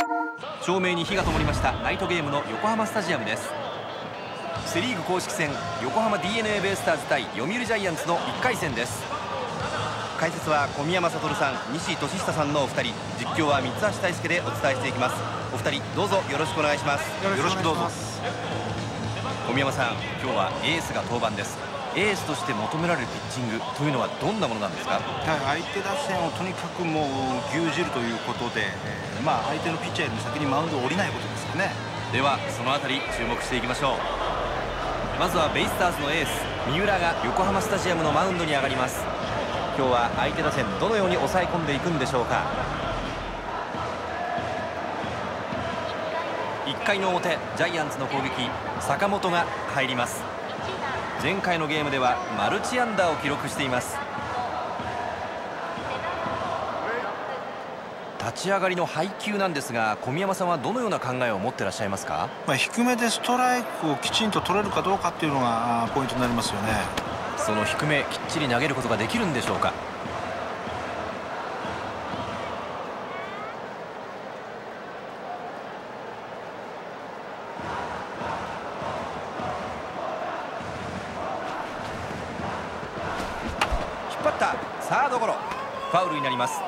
照明に火が灯りましたナイトゲームの横浜スタジアムです。セ・リーグ公式戦、横浜 DeNA ベイスターズ対読売ジャイアンツの1回戦です。解説は小宮山悟さん、西俊久さんのお二人、実況は三橋大輔でお伝えしていきます。お二人どうぞよろしくお願いします。 よろしくどうぞ。 小宮山さん、今日はエースが登板です。エースとして求められるピッチングというのはどんなものなんですか？ 相手打線をとにかくもう牛耳るということで、相手のピッチャーよりも先にマウンドを降りないことですかね。 ではそのあたり注目していきましょう。まずはベイスターズのエース三浦が横浜スタジアムのマウンドに上がります。今日は相手打線どのように抑え込んでいくんでしょうか。1回の表、ジャイアンツの攻撃、坂本が入ります。前回のゲームではマルチ安打を記録しています。立ち上がりの配球なんですが、小宮山さんはどのような考えを持ってらっしゃいますか？ 低めでストライクをきちんと取れるかどうかっていうのがポイントになりますよね。 その低めきっちり投げることができるんでしょうか。引っ張ったサードゴロ、ファウルになります。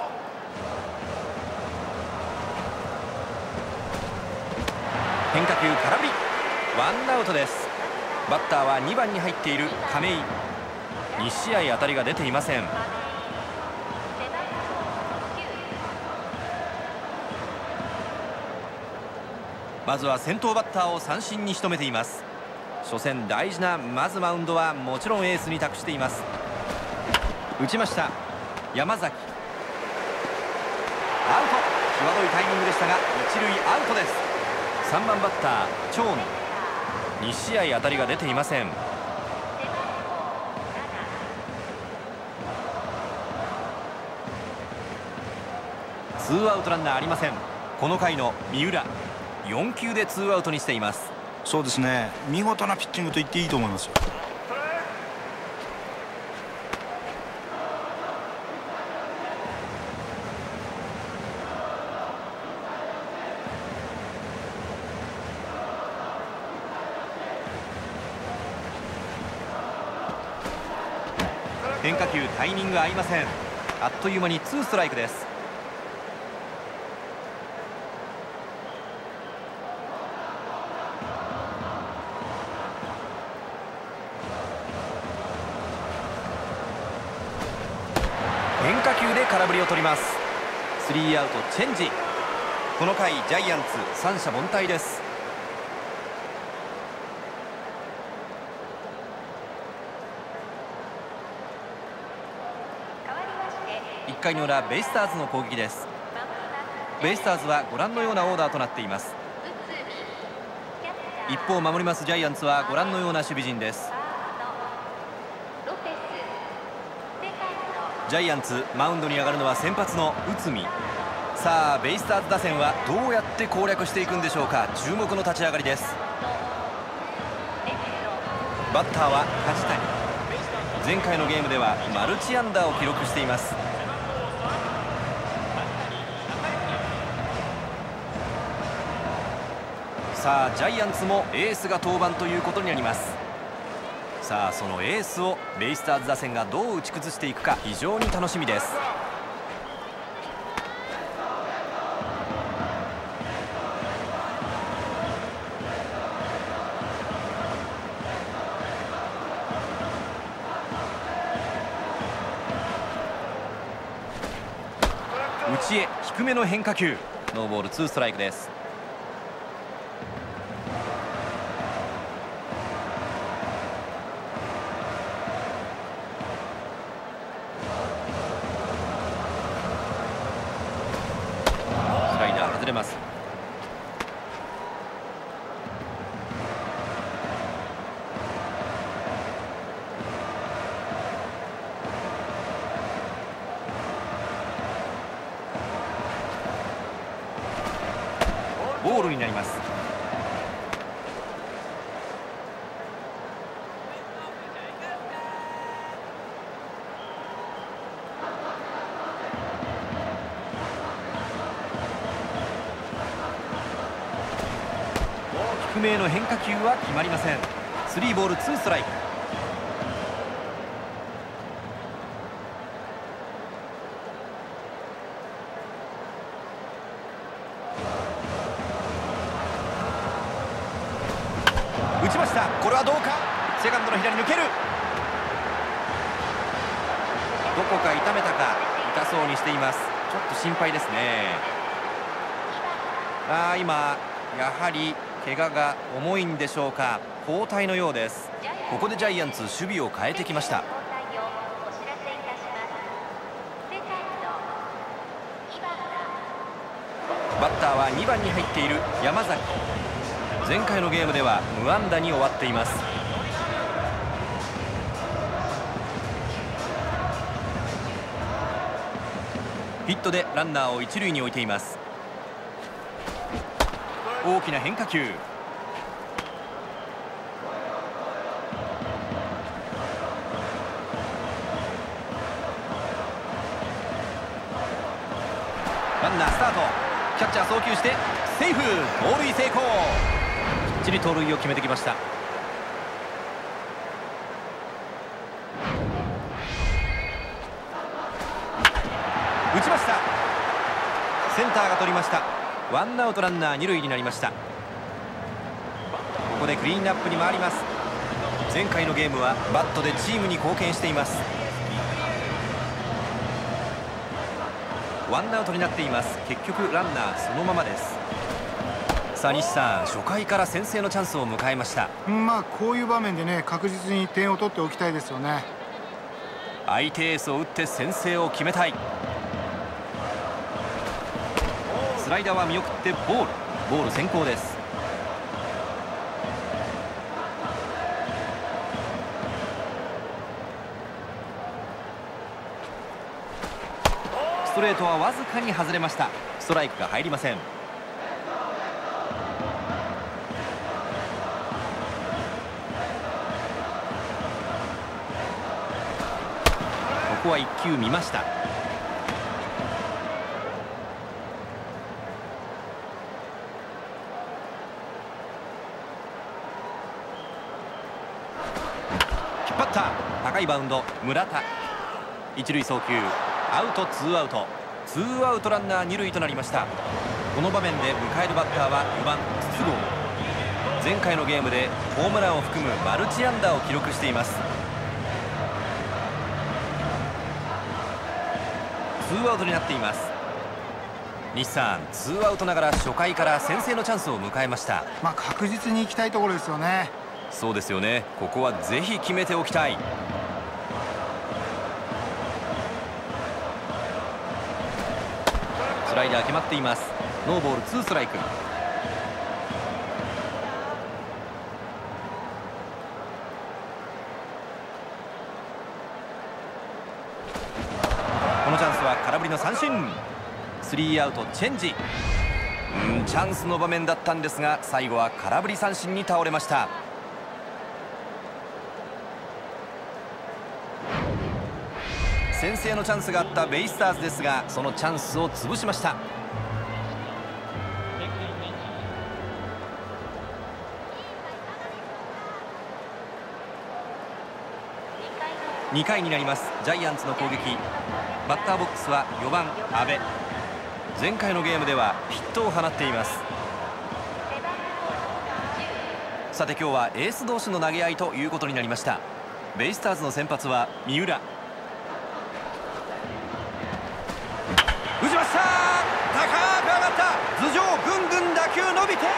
変化球空振り、ワンアウトです。バッターは2番に入っている亀井。2試合当たりが出ていません。まずは先頭バッターを三振に仕留めています。初戦大事なまずマウンドはもちろんエースに託しています。打ちました。山崎アウト、際どいタイミングでしたが一塁アウトです。3番バッター長野、2試合当たりが出ていません。ツーアウトランナーありません。この回の三浦、4球でツーアウトにしています。 そうですね、見事なピッチングと言っていいと思いますよ。 変化球タイミング合いません。あっという間にツーストライクです。変化球で空振りを取ります。スリーアウトチェンジ。この回ジャイアンツ三者凡退です。1回の裏、ベイスターズの攻撃です。ベイスターズはご覧のようなオーダーとなっています。一方守りますジャイアンツはご覧のような守備陣です。ジャイアンツマウンドに上がるのは先発の内海。さあベイスターズ打線はどうやって攻略していくんでしょうか。注目の立ち上がりです。バッターは梶谷。前回のゲームではマルチ安打を記録しています。さあジャイアンツもエースが登板ということになります。さあそのエースをベイスターズ打線がどう打ち崩していくか非常に楽しみです。内へ低めの変化球、ノーボールツーストライクです。スライダー外れます。ボールになります。 低めへの変化球は決まりません。3ボール2ストライク。打ちました。これはどうか。セカンドの左抜ける。どこか痛めたか。痛そうにしています。ちょっと心配ですね。今やはり怪我が重いんでしょうか。交代のようです。ここでジャイアンツ守備を変えてきました。バッターは2番に入っている山崎。前回のゲームでは無安打に終わっています。ヒットでランナーを一塁に置いています。大きな変化球。ランナースタート。キャッチャー送球してセーフ。盗塁成功。きっちり盗塁を決めてきました。打ちました。センターが取りました。ワンアウトランナー2塁になりました。ここでクリーンアップに回ります。前回のゲームはバットでチームに貢献しています。ワンアウトになっています。結局ランナーそのままです。さあ西さん、初回から先制のチャンスを迎えました。 こういう場面でね、確実に点を取っておきたいですよね。 相手エースを打って先制を決めたい。スライダーは見送ってボール先行です。ストレートはわずかに外れました。ストライクが入りません。ここは1球見ました。引っ張った。高いバウンド。村田一塁送球。アウト。ツーアウトランナー2塁となりました。この場面で迎えるバッターは4番筒香。前回のゲームでホームランを含むマルチ安打を記録しています。ツーアウトになっています。日産、ツーアウトながら初回から先制のチャンスを迎えました。 確実に行きたいところですよね。 そうですよね。ここはぜひ決めておきたい。スライダー決まっています。ノーボール2ストライク。このチャンスは空振りの三振。スリーアウトチェンジ。チャンスの場面だったんですが、最後は空振り三振に倒れました。先制のチャンスがあったベイスターズですが、そのチャンスを潰しました。2回になります。ジャイアンツの攻撃。バッターボックスは4番阿部。前回のゲームではヒットを放っています。さて今日はエース同士の投げ合いということになりました。ベイスターズの先発は三浦。打ちました。高く上がった。頭上ぐんぐん打球伸びて入った。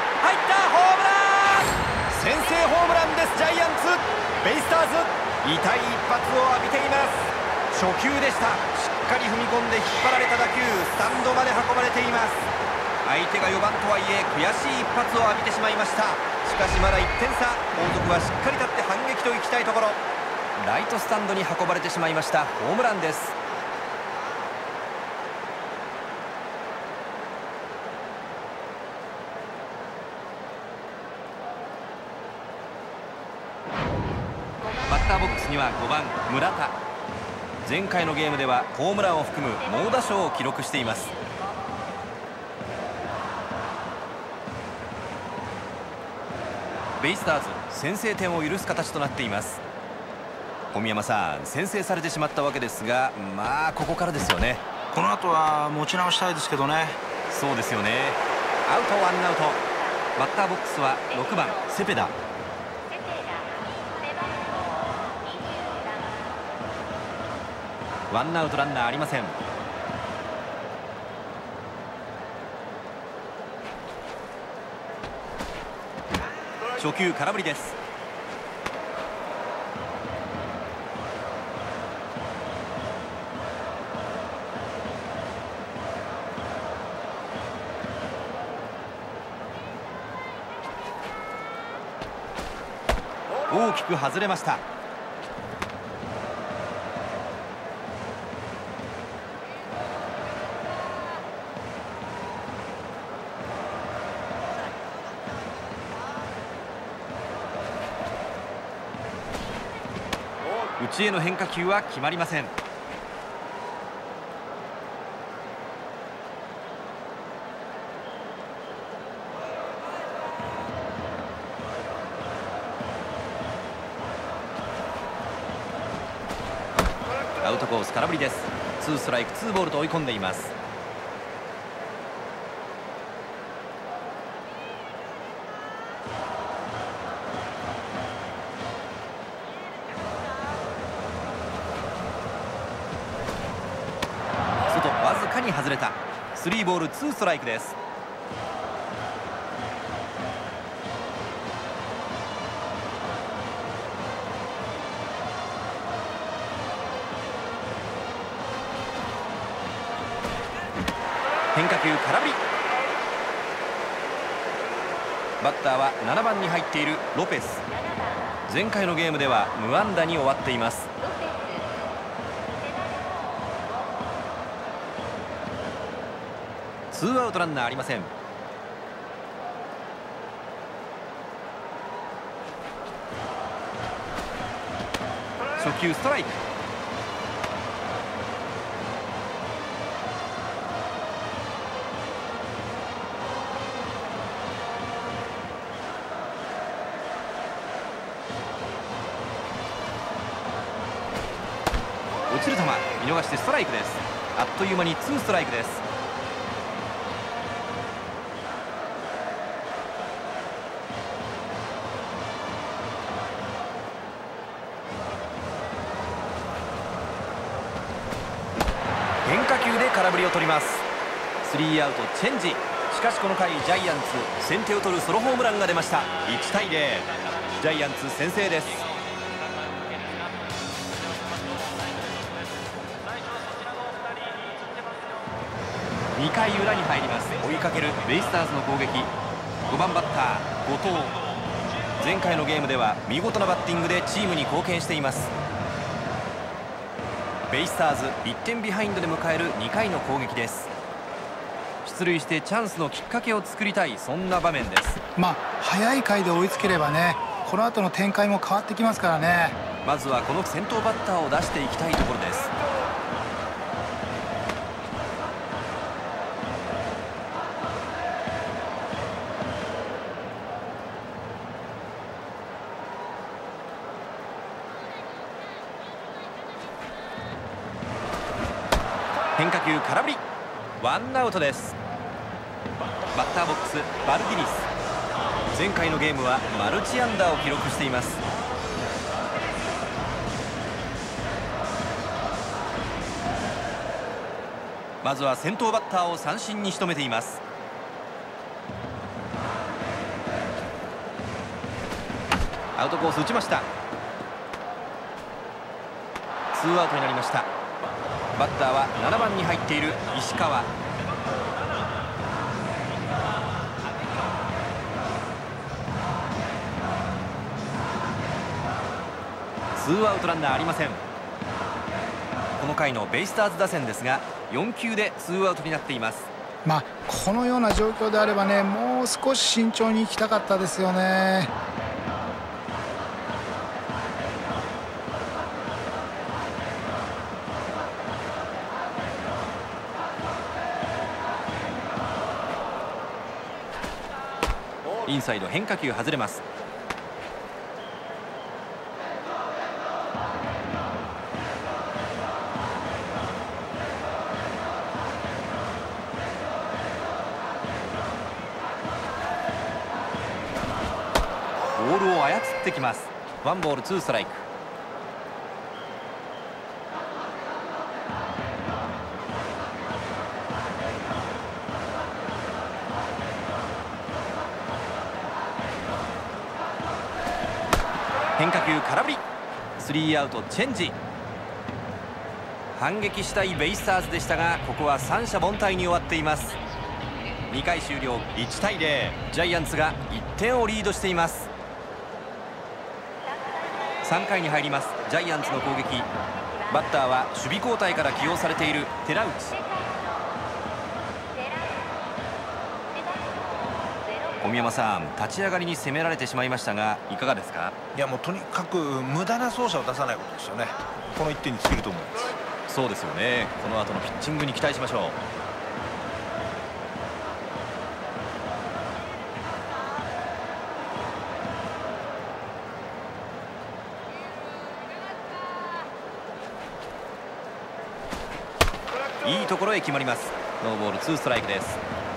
ホームラン。先制ホームランです。ジャイアンツ。ベイスターズ痛い一発を浴びています。初球でした。しっかり踏み込んで引っ張られた打球、スタンドまで運ばれています。相手が4番とはいえ悔しい一発を浴びてしまいました。しかしまだ1点差。後続はしっかり立って反撃といきたいところ。ライトスタンドに運ばれてしまいました。ホームランです。バッターボックスには5番村田。前回のゲームではホームランを含む猛打賞を記録しています。 ベイスターズ先制点を許す形となっています。小宮山さん、先制されてしまったわけですが、まあここからですよね。 この後は持ち直したいですけどね。 そうですよね。アウト、ワンアウト。バッターボックスは6番セペダ。ワンアウトランナーありません。初球空振りです。大きく外れました。内への変化球は決まりません。アウトコース空振りです。ツーストライクツーボールと追い込んでいます。外わずかに外れた。スリーボールツーストライクです。変化球空振り。バッターは7番に入っているロペス。前回のゲームでは無安打に終わっています。ツーアウトランナーありません。初球ストライク。落ちる球見逃してストライクです。あっという間にツーストライクです。変化球で空振りを取ります。スリーアウトチェンジ。しかしこの回ジャイアンツ先手を取るソロホームランが出ました。1対0、ジャイアンツ先制です。2回裏に入ります。追いかけるベイスターズの攻撃。5番バッター後藤。前回のゲームでは見事なバッティングでチームに貢献しています。ベイスターズ1点ビハインドで迎える2回の攻撃です。出塁してチャンスのきっかけを作りたい、そんな場面です。 早い回で追いつければね、この後の展開も変わってきますからね。 まずはこの先頭バッターを出していきたいところです。変化球空振り。ワンアウトです。バッターボックスバルディニス。前回のゲームはマルチ安打を記録しています。まずは先頭バッターを三振に仕留めています。アウトコース打ちました。ツーアウトになりました。バッターは7番に入っている石川。ツーアウトランナーありません。この回のベイスターズ打線ですが4球でツーアウトになっています。 このような状況であればね、もう少し慎重に行きたかったですよね。 インサイド変化球外れます。 ボールを操ってきます。ワンボールツーストライク。変化球空振り。スリーアウトチェンジ。反撃したいベイスターズでしたが、ここは三者凡退に終わっています。2回終了、1対0。ジャイアンツが1点をリードしています。3回に入りますジャイアンツの攻撃。バッターは守備交代から起用されている寺内。小宮山さん、立ち上がりに攻められてしまいましたがいかがですか？ いや、もうとにかく無駄な走者を出さないことですよね。この1点に尽きると思います。 そうですよね。この後のピッチングに期待しましょう。いいところへ決まります。ノーボールツーストライクです。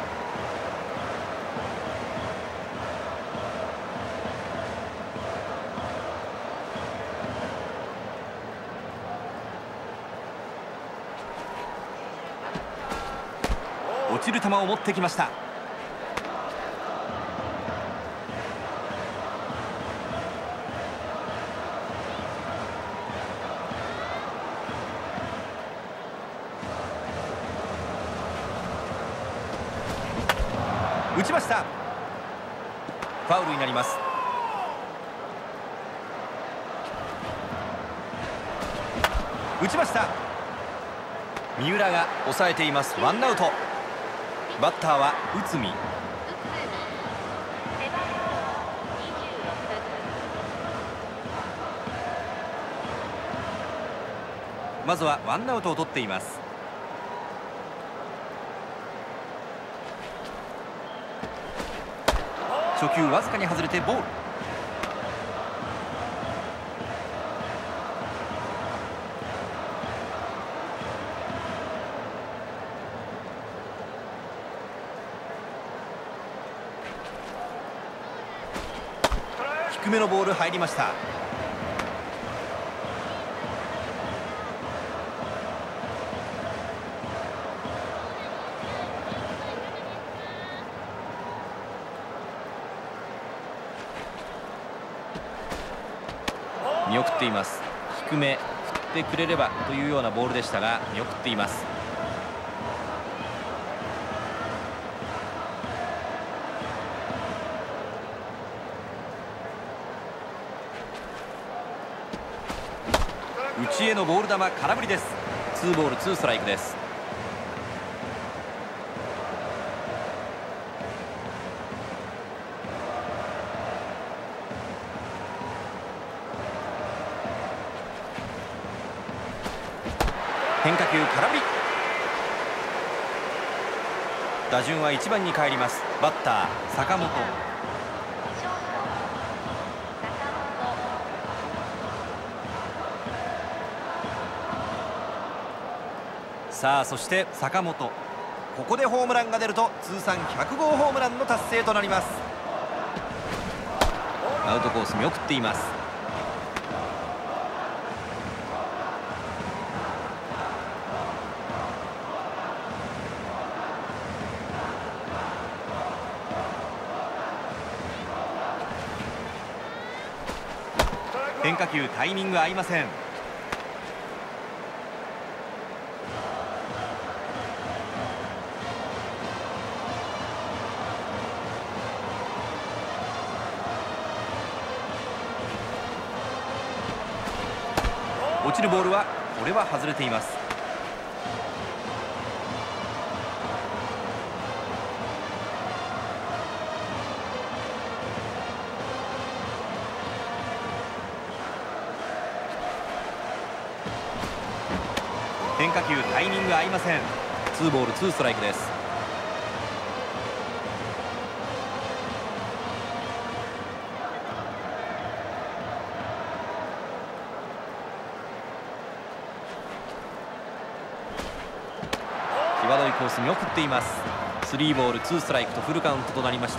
落ちる球を持ってきました。打ちました。ファウルになります。打ちました。三浦が抑えています。ワンアウト。バッターは内海。まずはワンアウトを取っています。初球わずかに外れてボール。低めのボール入りました。見送っています。低め振ってくれればというようなボールでしたが見送っています。内へのボール球空振りです。ツーボールツーストライクです。変化球空振り。打順は1番に帰ります。バッター坂本。さあそして坂本、ここでホームランが出ると通算100号ホームランの達成となります。アウトコース見送っています。変化球タイミング合いません。落ちるボールはこれは外れています。変化球タイミング合いません。ツーボールツーストライクです。 際どいコース見送っています。3ボール2ストライクとフルカウントとなりました。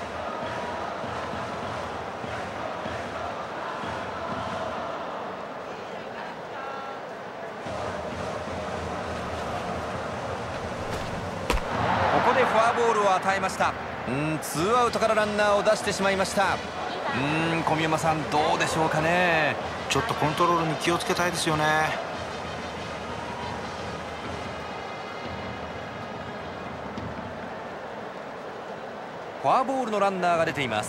ここでフォアボールを与えました。ツーアウトからランナーを出してしまいました。小宮山さん、どうでしょうかね。 ちょっとコントロールに気をつけたいですよね。 フォアボールのランナーが出ています。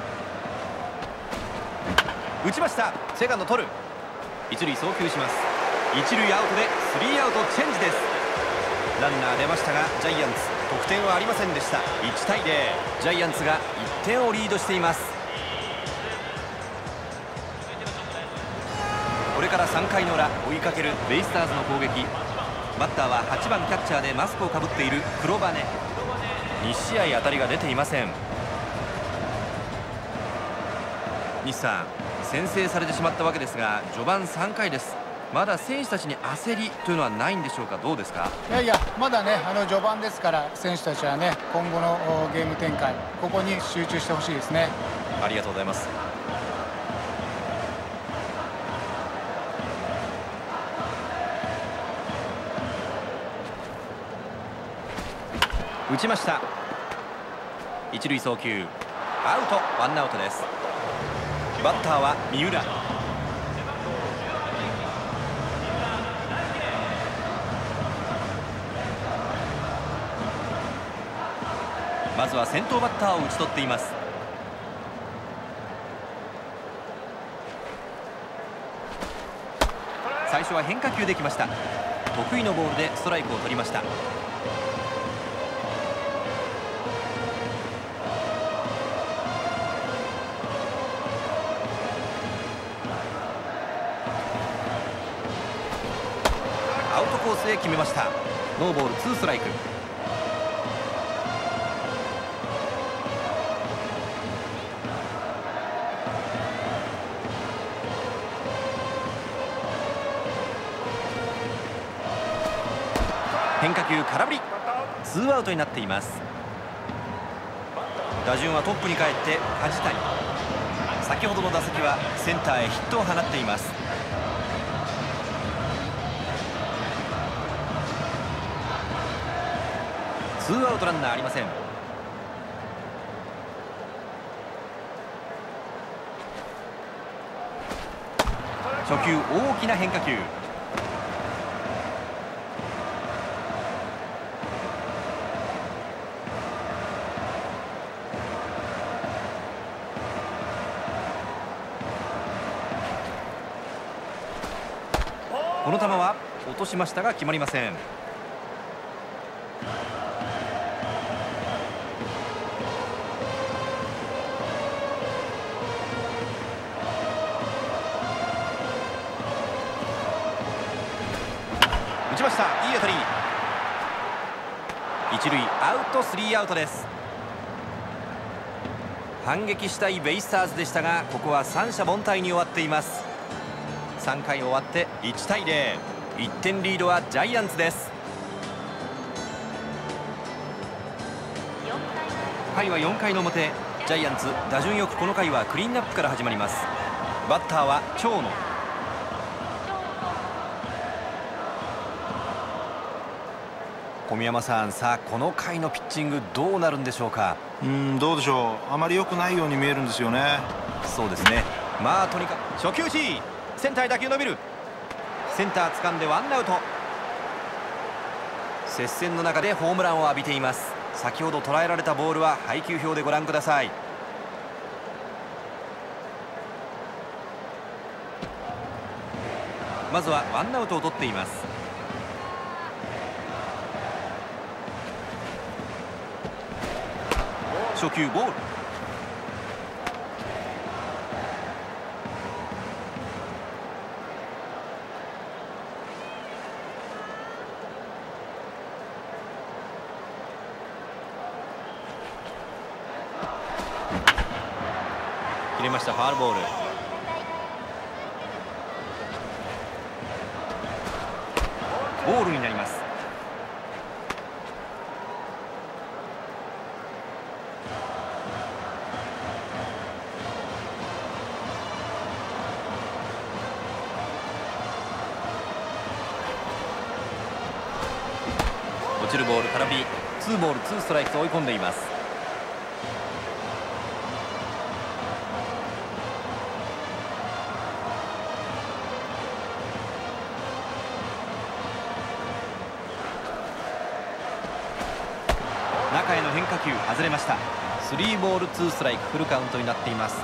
打ちました。セカンド取る。一塁送球します。一塁アウトで3アウトチェンジです。ランナー出ましたがジャイアンツ得点はありませんでした。1対0、ジャイアンツが1点をリードしています。これから3回の裏、追いかけるベイスターズの攻撃。バッターは8番キャッチャーでマスクをかぶっている黒羽。2試合当たりが出ていません。西さん、先制されてしまったわけですが序盤3回です。まだ選手たちに焦りというのはないんでしょうか。どうですか。 いやまだね序盤ですから、選手たちはね今後のゲーム展開、ここに集中してほしいですね。 ありがとうございます。打ちました。一塁送球アウト、ワンアウトです。バッターは三浦。まずは先頭バッターを打ち取っています。最初は変化球できました。得意のボールでストライクを取りました。アウトコースへ決めました。ノーボール2ストライク。変化球空振り。ツーアウトになっています。打順はトップに帰って梶谷。先ほどの打席はセンターへヒットを放っています。ツーアウトランナーありません。初球大きな変化球。この球は落としましたが決まりません。打ちました。いい当たり。一塁アウト、スリーアウトです。反撃したいベイスターズでしたが、ここは三者凡退に終わっています。3回終わって1対0、1点リードはジャイアンツです。回は4回の表、ジャイアンツ打順よくこの回はクリーンアップから始まります。バッターは長野。小宮山さん、さあこの回のピッチングどうなるんでしょうか。 どうでしょう。あまり良くないように見えるんですよね。 そうですね。まあとにかく初球打ち、センターへ打球伸びる。センター掴んでワンアウト。接戦の中でホームランを浴びています。先ほど捉えられたボールは配球表でご覧ください。まずはワンアウトを取っています。初球ボール。切れました。ファウルボール。ボールになります。 空振り。2ボール2ストライクと追い込んでいます。中への変化球外れました。3ボール2ストライク、フルカウントになっています。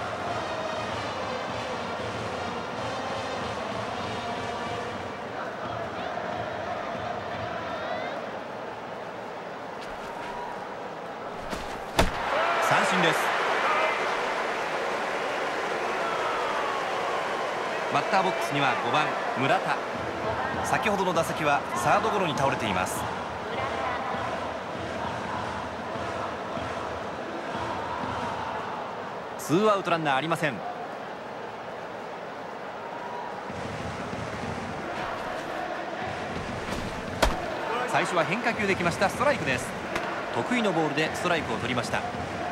三振です。バッターボックスには5番村田。先ほどの打席はサードゴロに倒れています。ツーアウトランナーありません。最初は変化球できました。ストライクです。得意のボールでストライクを取りました。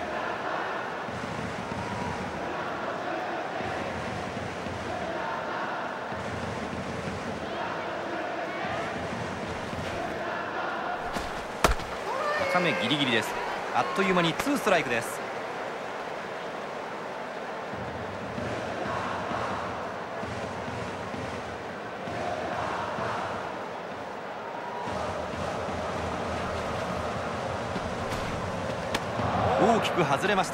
高めギリギリです。あっという間に2ストライクです。大きく外れました。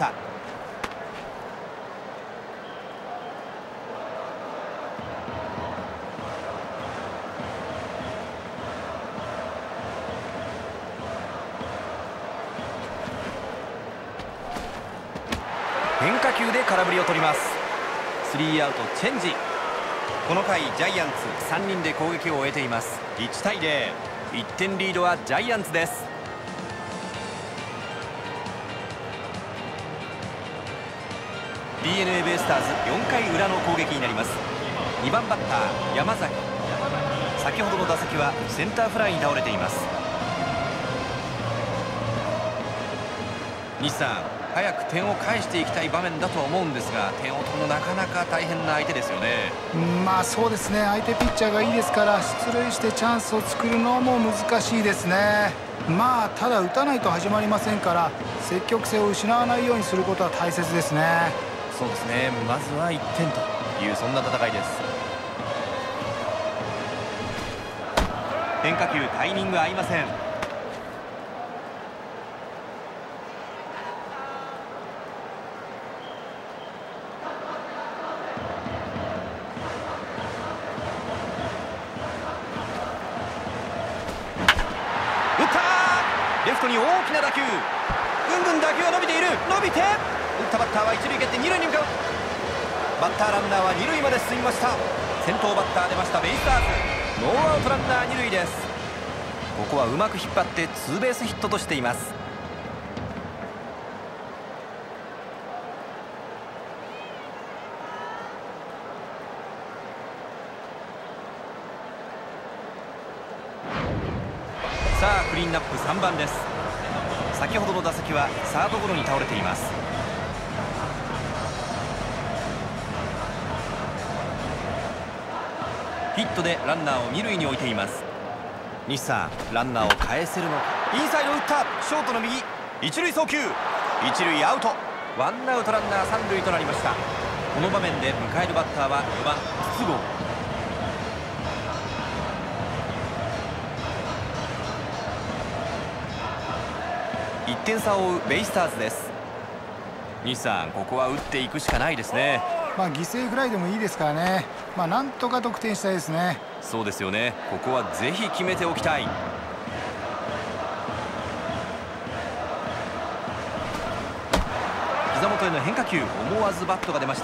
変化球で空振りを取ります。3アウトチェンジ。この回ジャイアンツ3人で攻撃を終えています。1対0、1点リードはジャイアンツです。DNA ベイスターズ4回裏の攻撃になります。2番バッター山崎。先ほどの打席はセンターフライに倒れています。西さん、早く点を返していきたい場面だとは思うんですが、点を取るのなかなか大変な相手ですよね。 まあそうですね、相手ピッチャーがいいですから出塁してチャンスを作るのも難しいですね。まあただ打たないと始まりませんから、積極性を失わないようにすることは大切ですね。 そうですね、まずは1点というそんな戦いです。変化球タイミング合いません。打った、レフトに大きな打球。ぐんぐん打球が伸びている。伸びて打ったバッターは一塁蹴って二塁に向かう。バッターランナーは二塁まで進みました。先頭バッター出ましたベイスターズ。ノーアウトランナー二塁です。ここはうまく引っ張ってツーベースヒットとしています。さあクリーンナップ3番です。先ほどの打席はサードゴロに倒れています。ヒットでランナーを二塁に置いています。西さん、ランナーを返せるのか。インサイド打った。ショートの右、一塁送球、一塁アウト。ワンアウトランナー三塁となりました。この場面で迎えるバッターは4番筒香。1点差を追うベイスターズです。西さん、ここは打っていくしかないですね。 まあ犠牲フライでもいいですからね。まあなんとか得点したいですね。 そうですよね。ここはぜひ決めておきたい。膝元への変化球、思わずバットが出ました。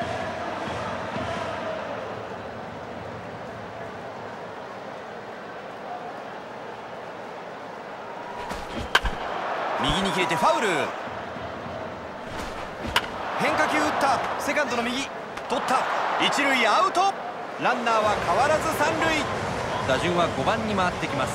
右に切れてファウル。変化球打った。セカンドの右取った。一塁アウト。ランナーは変わらず三塁。打順は5番に回ってきます。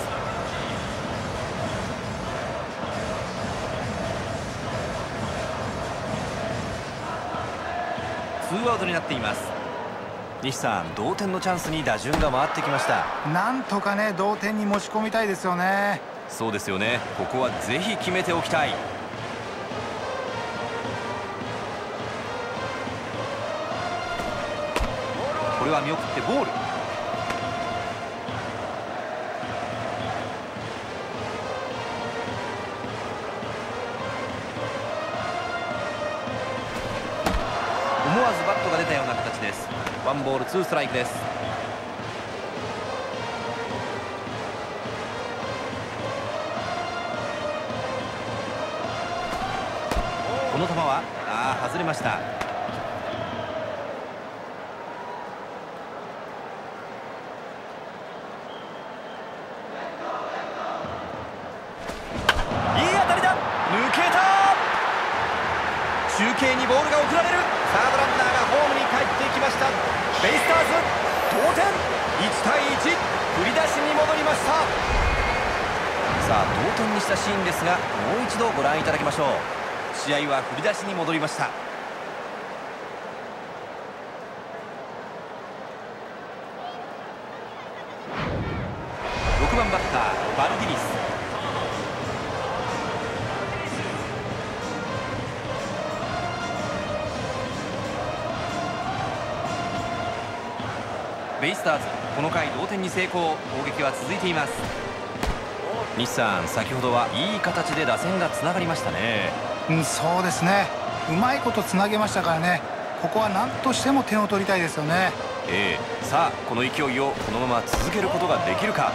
ツーアウトになっています。西さん、同点のチャンスに打順が回ってきました。 なんとかね、同点に持ち込みたいですよね。 そうですよね。ここはぜひ決めておきたい。これは見送ってボール。思わずバットが出たような形です。ワンボールツーストライクです。この球は外れました。いい当たりだ、抜けた。中継にボールが送られる。サードランナーがホームに帰ってきました。ベイスターズ同点、1対1、振り出しに戻りました。さあ同点にしたシーンですが、もう一度ご覧いただきましょう。試合は振り出しに戻りました。6番バッターバルディニス。ベイスターズこの回同点に成功。攻撃は続いています。西さん、先ほどはいい形で打線がつながりましたね。 そうですね。うまいことつなげましたからね。ここは何としても点を取りたいですよね。 さあこの勢いをこのまま続けることができるか。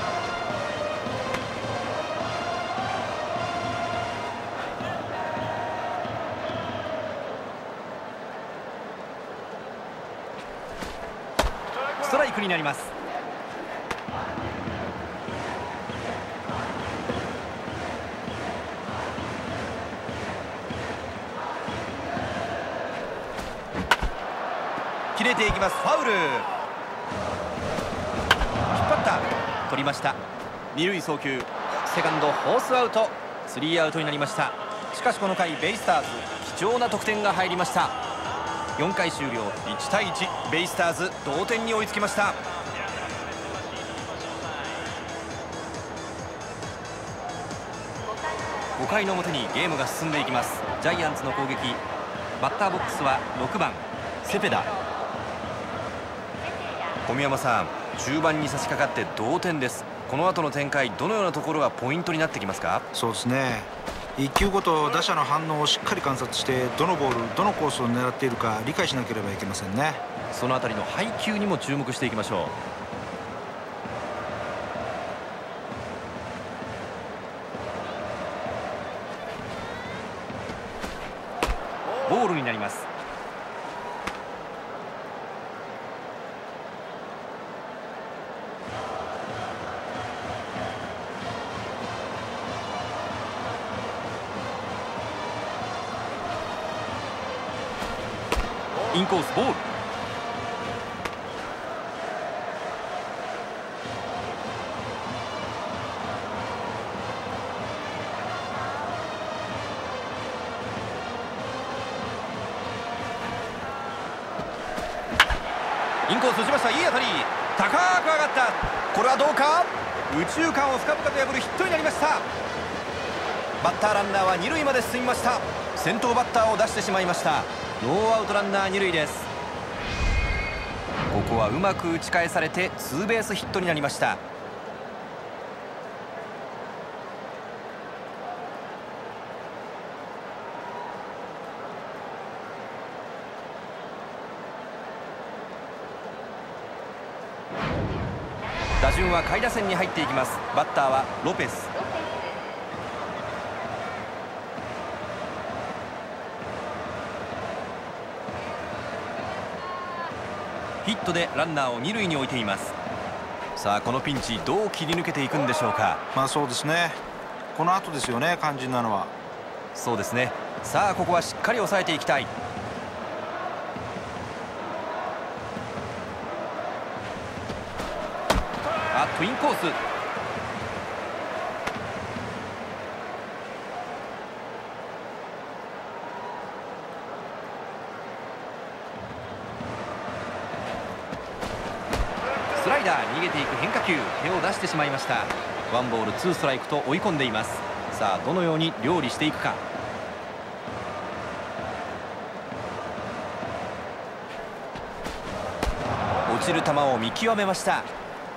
ストライクになります。切れていきます。ファウル。引っ張った。取りました。二塁送球。セカンドフォースアウト。スリーアウトになりました。しかしこの回ベイスターズ貴重な得点が入りました。4回終了、1対1、ベイスターズ同点に追いつきました。5回の表にゲームが進んでいきます。ジャイアンツの攻撃。バッターボックスは6番セペダ。小宮山さん、中盤に差し掛かって同点です。この後の展開、どのようなところがポイントになってきますか？ そうですね。1球ごと打者の反応をしっかり観察して、どのボールどのコースを狙っているか理解しなければいけませんね。 そのあたりの配球にも注目していきましょう。ボールになります。インコースボール。インコース打ちました。いい当たり。高く上がった。これはどうか。右中間を深々と破るヒットになりました。バッターランナーは二塁まで進みました。先頭バッターを出してしまいました。ノーアウトランナー二塁です。ここはうまく打ち返されてツーベースヒットになりました。打順は下位打線に入っていきます。バッターはロペス。ヒットでランナーを二塁に置いています。さあこのピンチどう切り抜けていくんでしょうか。 そうですね。この後ですよね、肝心なのは。 そうですね。さあここはしっかり抑えていきたい。インコース。スライダー、逃げていく変化球、手を出してしまいました。 ワンボールツーストライクと追い込んでいます。さあどのように料理していくか。落ちる球を見極めました。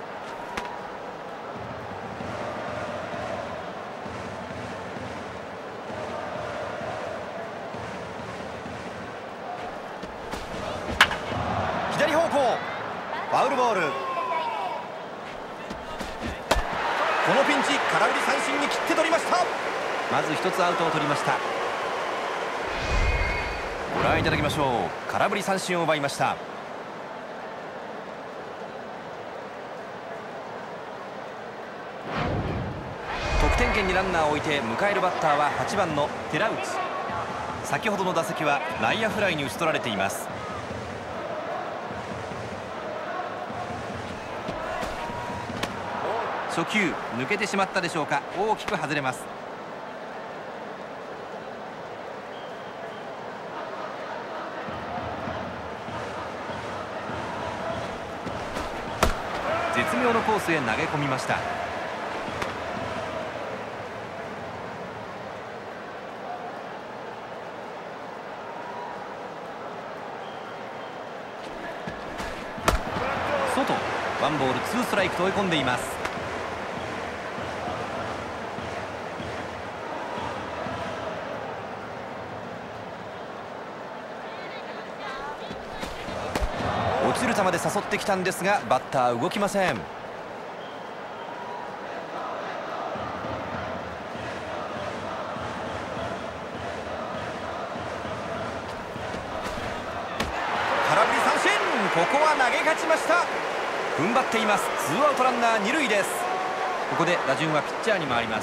左方向、ファウルボール。このピンチ、空振り三振に切って取りました。まず一つアウトを取りました。ご覧いただきましょう。空振り三振を奪いました。得点圏にランナーを置いて迎えるバッターは8番の寺内。先ほどの打席は内野フライに打ち取られています。初球抜けてしまったでしょうか。大きく外れます。絶妙のコースへ投げ込みました。外、ワンボールツーストライクと追い込んでいます。落ちる球で誘ってきたんですがバッター動きません。空振り三振、ここは投げ勝ちました。踏ん張っています。ツーアウトランナー二塁です。ここで打順はピッチャーに回ります。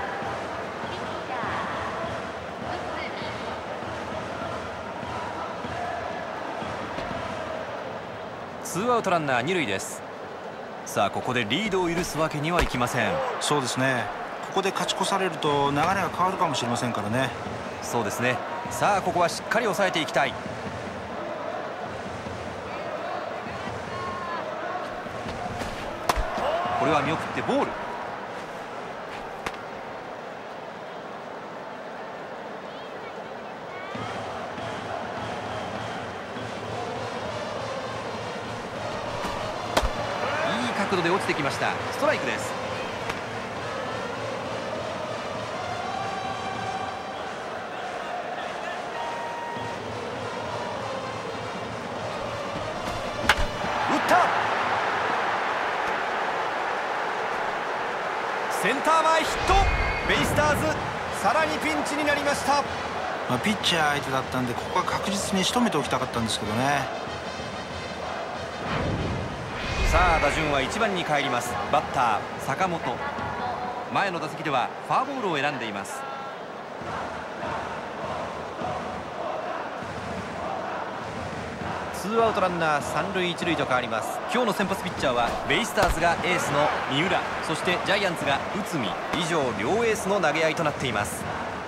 ツーアウトランナー二塁です。さあここでリードを許すわけにはいきません。 そうですね、ここで勝ち越されると流れが変わるかもしれませんからね。 そうですね。さあここはしっかり抑えていきたい。これは見送ってボール。角度で落ちてきました。ストライクです。打った。センター前ヒット。ベイスターズさらにピンチになりました。 ピッチャー相手だったんでここは確実に仕留めておきたかったんですけどね。 さあ打順は1番に帰ります。バッター坂本。前の打席ではフォアボールを選んでいます。ツーアウトランナー三塁一塁と変わります。今日の先発ピッチャーはベイスターズがエースの三浦、そしてジャイアンツが内海。以上両エースの投げ合いとなっています。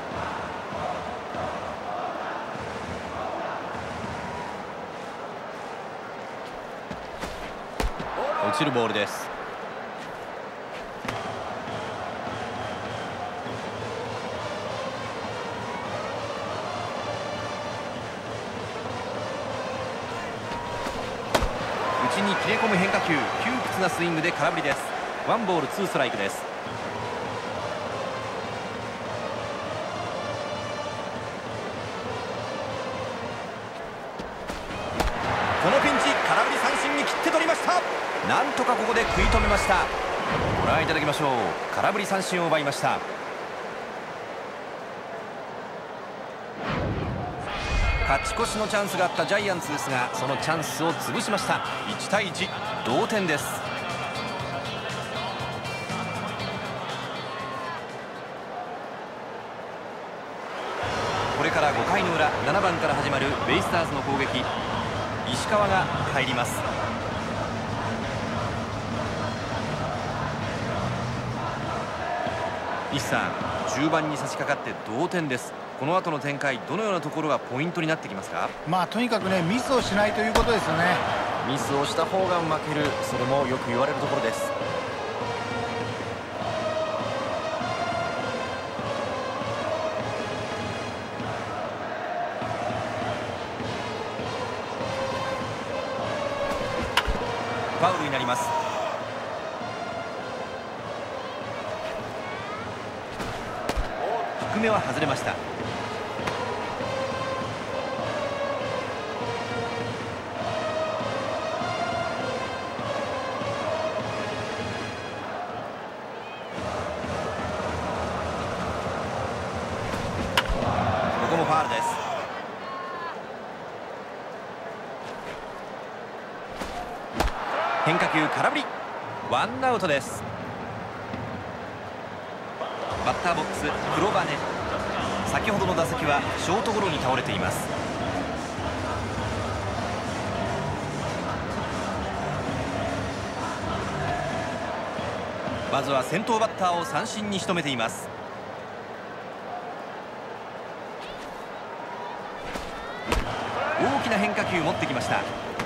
落ちるボールです。内に切れ込む変化球、窮屈なスイングで空振りです。ワンボールツーストライクです。このピンチ、空振り三振に切って取りました。なんとかここで食い止めました。ご覧いただきましょう。空振り三振を奪いました。勝ち越しのチャンスがあったジャイアンツですがそのチャンスを潰しました。1対1、同点です。これから5回の裏、7番から始まるベイスターズの攻撃。石川が入ります。西さん、中盤に差し掛かって同点です。この後の展開、どのようなところがポイントになってきますか？ とにかくね、ミスをしないということですよね。 ミスをした方が負ける、それもよく言われるところです。 ファウルになります。低めは外れました。ここもファウルです。変化球空振り、ワンアウトです。バッターボックス黒羽、先ほどの打席はショートゴロに倒れています。まずは先頭バッターを三振に仕留めています。大きな変化球持ってきました。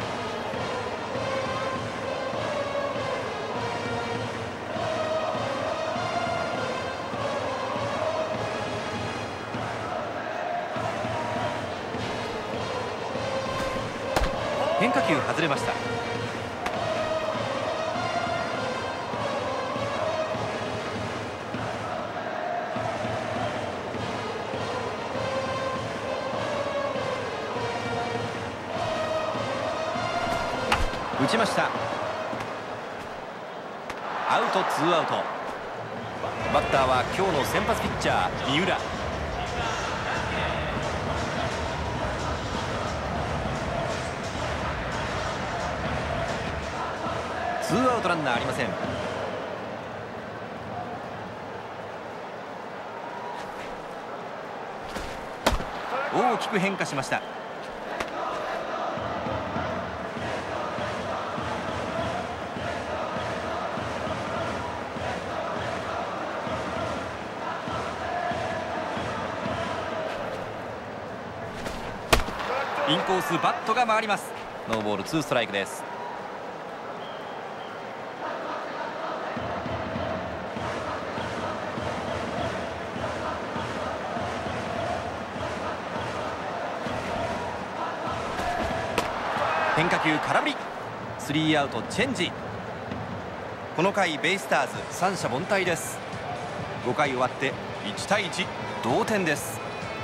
変化球外れました。打ちました。アウト、ツーアウト。バッターは今日の先発ピッチャー三浦。ツーアウトランナーありません。大きく変化しました。インコース、バットが回ります。ノーボールツーストライクです。変化球空振り、スリーアウトチェンジ。この回ベイスターズ三者凡退です。5回終わって1対1、同点です。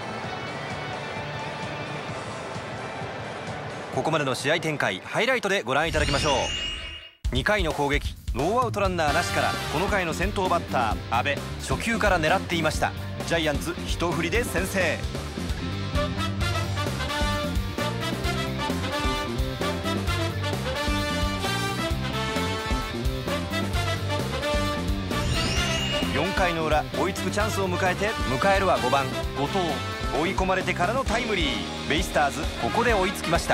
ここまでの試合展開、ハイライトでご覧いただきましょう。2回の攻撃、ノーアウトランナーなしから、この回の先頭バッター阿部、初球から狙っていました。ジャイアンツ一振りで先制。4回の裏、追いつくチャンスを迎えて、迎えるは5番後藤。追い込まれてからのタイムリー。ベイスターズここで追いつきました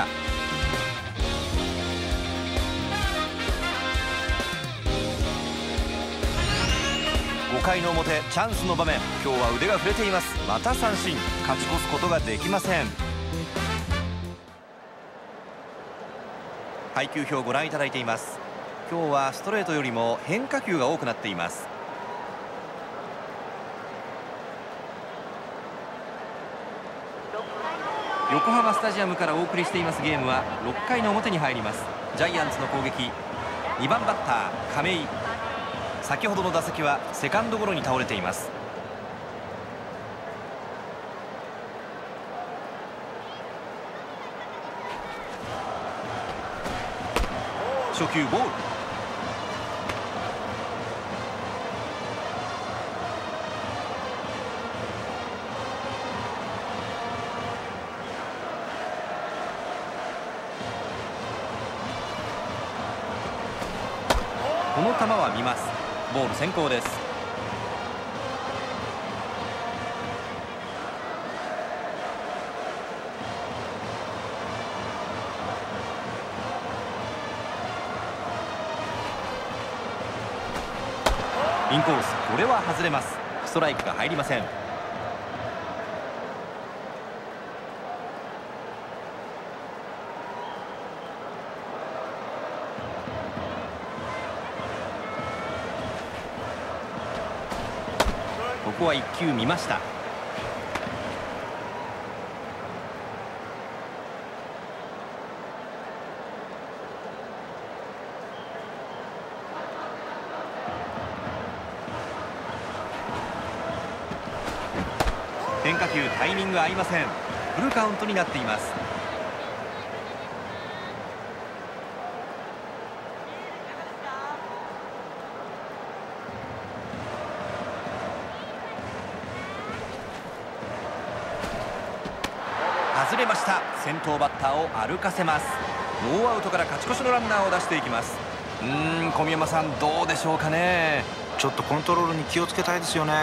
。5回の表、チャンスの場面、今日は腕が触れています。また三振、勝ち越すことができません。配球表をご覧いただいています。今日はストレートよりも変化球が多くなっています。横浜スタジアムからお送りしていますゲームは6回の表に入ります。ジャイアンツの攻撃、2番バッター亀井。先ほどの打席はセカンドゴロに倒れています。初球ボール。この球は見ます。ボール先行です。インコース、これは外れます。ストライクが入りません。ここは1球見ました。 変化球タイミング合いません。フルカウントになっています。外れました。先頭バッターを歩かせます。ノーアウトから勝ち越しのランナーを出していきます。小宮山さん、どうでしょうかね。 ちょっとコントロールに気をつけたいですよね。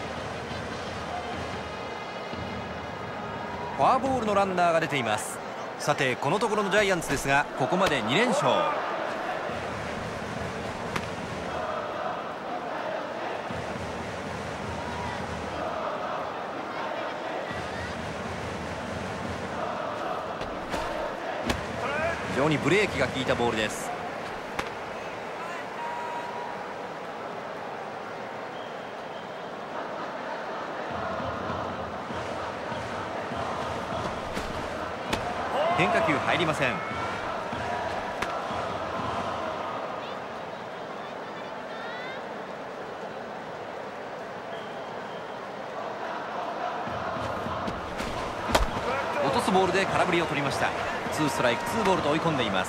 フォアボールのランナーが出ています。さてこのところのジャイアンツですが、ここまで2連勝。非常にブレーキが効いたボールです。変化球入りません。落とすボールで空振りを取りました。2ストライク2ボールと追い込んでいます。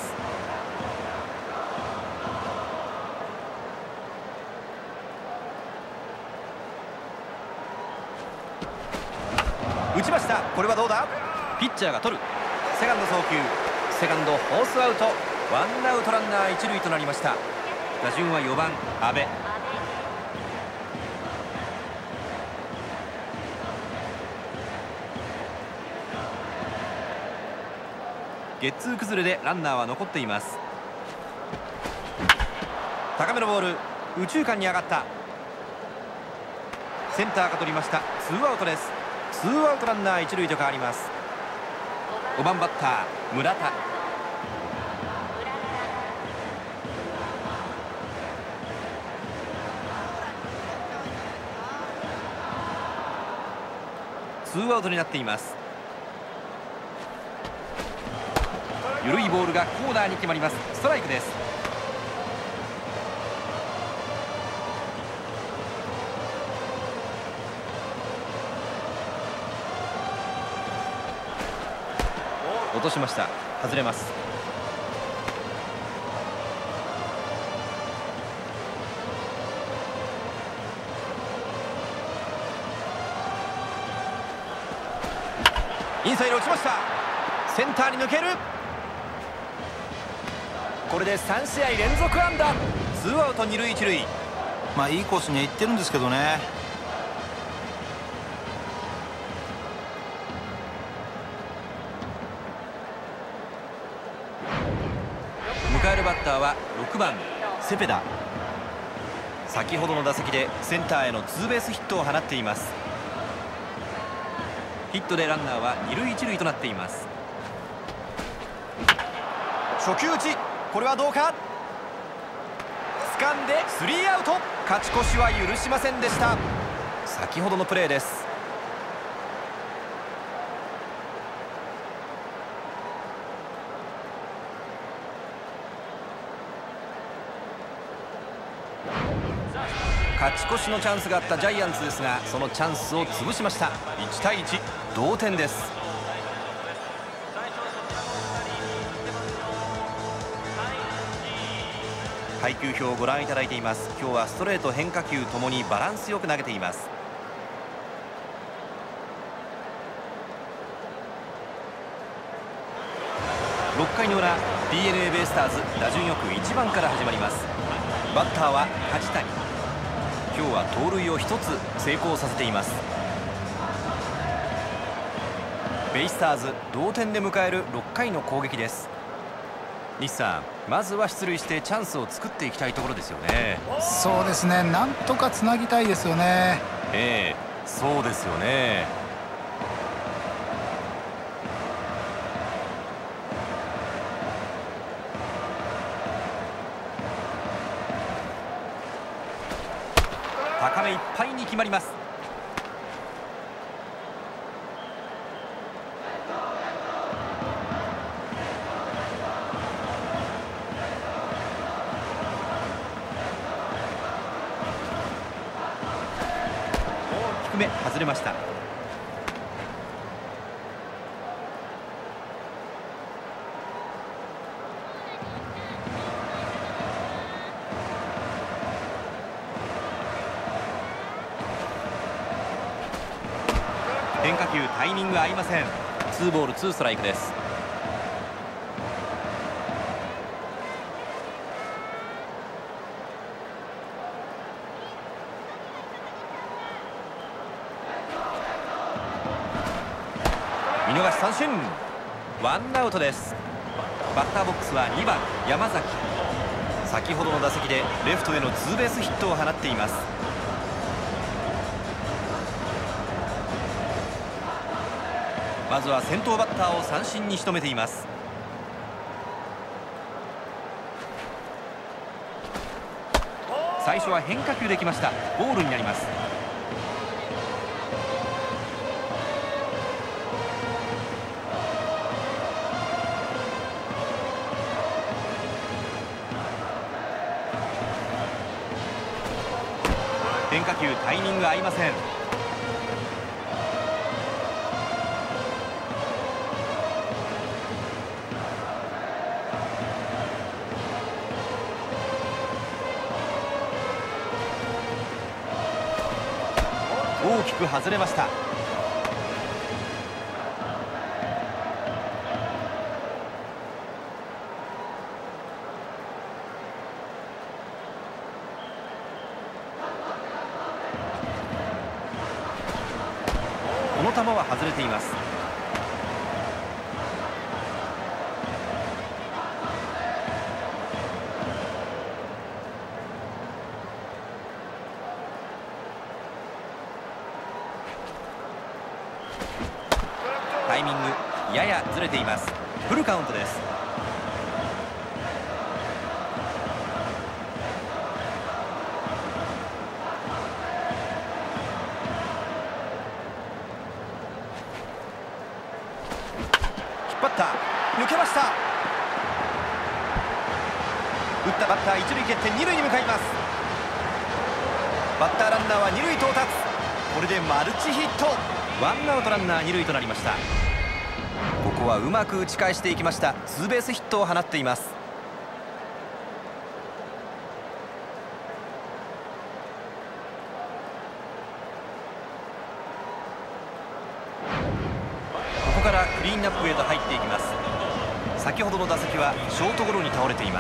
打ちました。これはどうだ。ピッチャーが取る。セカンド送球。セカンドフォースアウト。ワンアウトランナー一塁となりました。打順は4番阿部。ゲッツー崩れでランナーは残っています。高めのボール、右中間に上がった。センターが取りました。ツーアウトです。ツーアウトランナー一塁と変わります。5番バッター村田。ツーアウトになっています。緩いボールがコーナーに決まります。ストライクです。落としました。外れます。インサイド落ちました。センターに抜ける。これで3試合連続安打。ツーアウト二塁一塁。 いいコースには行ってるんですけどね。 迎えるバッターは6番セペダ。先ほどの打席でセンターへのツーベースヒットを放っています。ヒットでランナーは二塁一塁となっています。初球打ち。これはどうか。掴んでスリーアウト。勝ち越しは許しませんでした。先ほどのプレーです。勝ち越しのチャンスがあったジャイアンツですが、そのチャンスを潰しました。1対1、同点です。配球表をご覧いただいています。今日はストレート変化球ともにバランスよく投げています。6回の裏、 DNA ベイスターズ打順よく1番から始まります。バッターは梶谷。今日は盗塁を1つ成功させています。ベイスターズ同点で迎える6回の攻撃です。西さん、まずは出塁してチャンスを作っていきたいところですよね。 そうですね、なんとかつなぎたいですよね。 そうですよね。高めいっぱいに決まります。低め外れました。 変化球タイミング合いません。2ボール2ストライクです。見逃し三振、ワンアウトです。バッターボックスは2番山崎。先ほどの打席でレフトへのツーベースヒットを放っています。まずは先頭バッターを三振に仕留めています。最初は変化球できました。ボールになります。変化球タイミング合いません。大きく外れました。この球は外れています。タイミングややずれています。フルカウントです。引っ張った、抜けました。打ったバッター一塁蹴って二塁に向かいます。バッターランナーは二塁到達。これでマルチヒット。ワンアウトランナー二塁となりました。ここはうまく打ち返していきました。ツーベースヒットを放っています。ここからクリーンアップへと入っていきます。先ほどの打席はショートゴロに倒れています。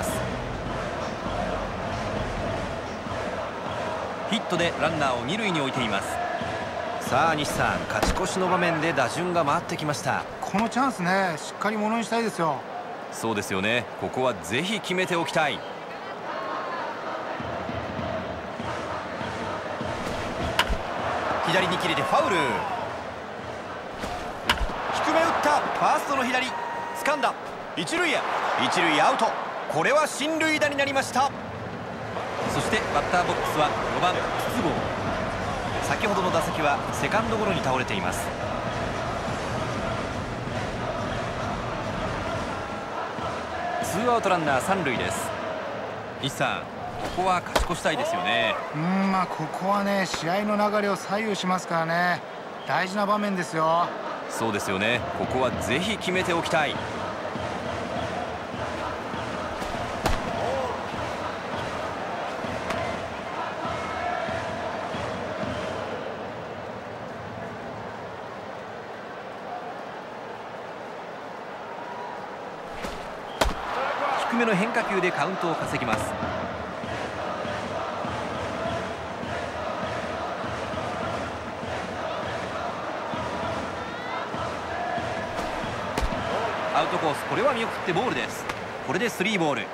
ヒットでランナーを二塁に置いています。さあ西さん、勝ち越しの場面で打順が回ってきました。 このチャンスね、しっかりものにしたいですよ。 そうですよね。ここはぜひ決めておきたい。左に切れてファウル。低め打った。ファーストの左掴んだ。一塁へ、一塁アウト。これは進塁打になりました。そしてバッターボックスは4番筒香。先ほどの打席はセカンドゴロに倒れています。ツーアウトランナー三塁です。西さん、ここは勝ち越したいですよね。 ここはね、試合の流れを左右しますからね、大事な場面ですよ。 そうですよね。ここはぜひ決めておきたい。低めの変化球でカウントを稼ぎます。アウトコース、これは見送ってボールです。これでスリーボール。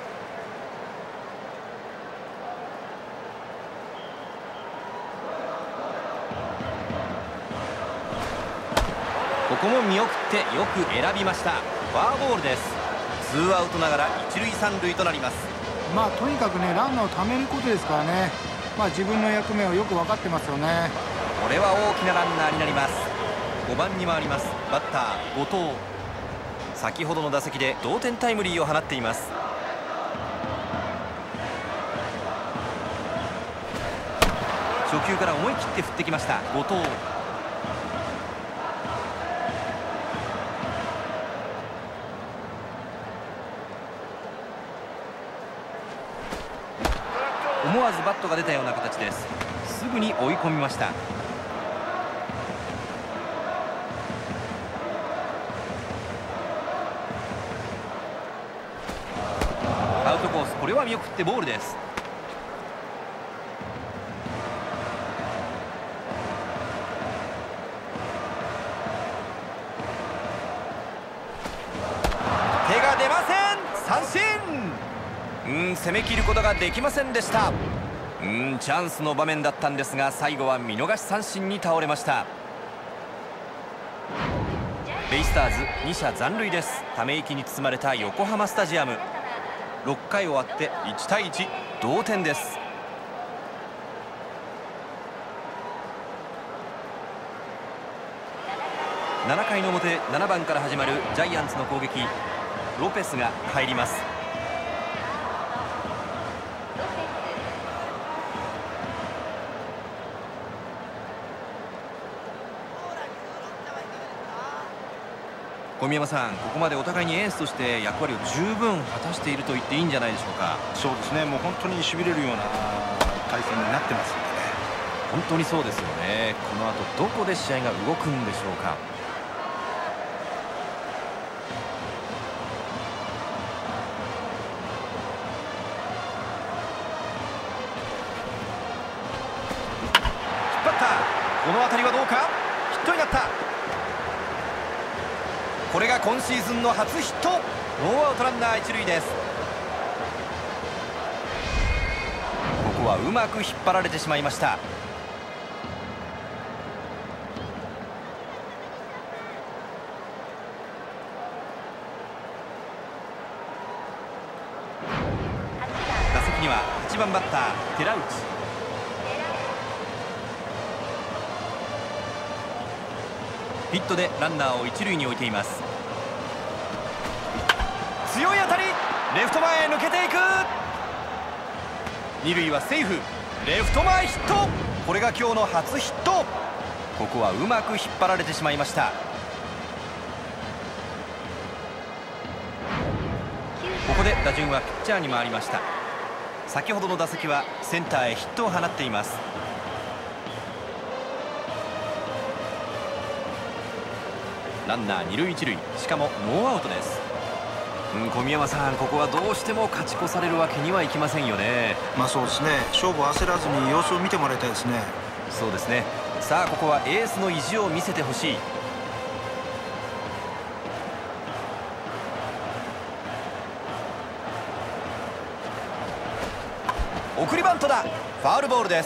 ここも見送ってよく選びました。フォアボールです。ツーアウトながら一塁三塁となります。 とにかくね、ランナーをためることですからね、自分の役目をよく分かってますよね。 これは大きなランナーになります。5番に回ります。バッター後藤。先ほどの打席で同点タイムリーを放っています。初球から思い切って振ってきました後藤。思わずバットが出たような形です。すぐに追い込みました。 これは見送ってボールです。手が出ません。三振。攻め切ることができませんでした。チャンスの場面だったんですが、最後は見逃し三振に倒れました。ベイスターズ2者残塁です。ため息に包まれた横浜スタジアム。6回終わって1対1、同点です。7回の表、7番から始まるジャイアンツの攻撃。ロペスが入ります。小宮山さん、ここまでお互いにエースとして役割を十分果たしていると言っていいんじゃないでしょうか。 そうですね、もう本当にしびれるような対戦になってますんでね。 本当にそうですよね。この後どこで試合が動くんでしょうか。引っ張った。この当たりはどうか。ヒットになった。これが今シーズンの初ヒット。ノーアウトランナー一塁です。ここはうまく引っ張られてしまいました。打席には8番バッター寺内。ヒットでランナーを一塁に置いています。強い当たり、レフト前へ抜けていく。二塁はセーフ。レフト前ヒット。これが今日の初ヒット。ここはうまく引っ張られてしまいました。ここで打順はピッチャーに回りました。先ほどの打席はセンターへヒットを放っています。ランナー二塁一塁、しかもノーアウトです。小宮山さん、ここはどうしても勝ち越されるわけにはいきませんよね。 そうですね、勝負を焦らずに様子を見てもらいたいですね。 そうですね。さあここはエースの意地を見せてほしい。送りバントだ。ファウルボールです。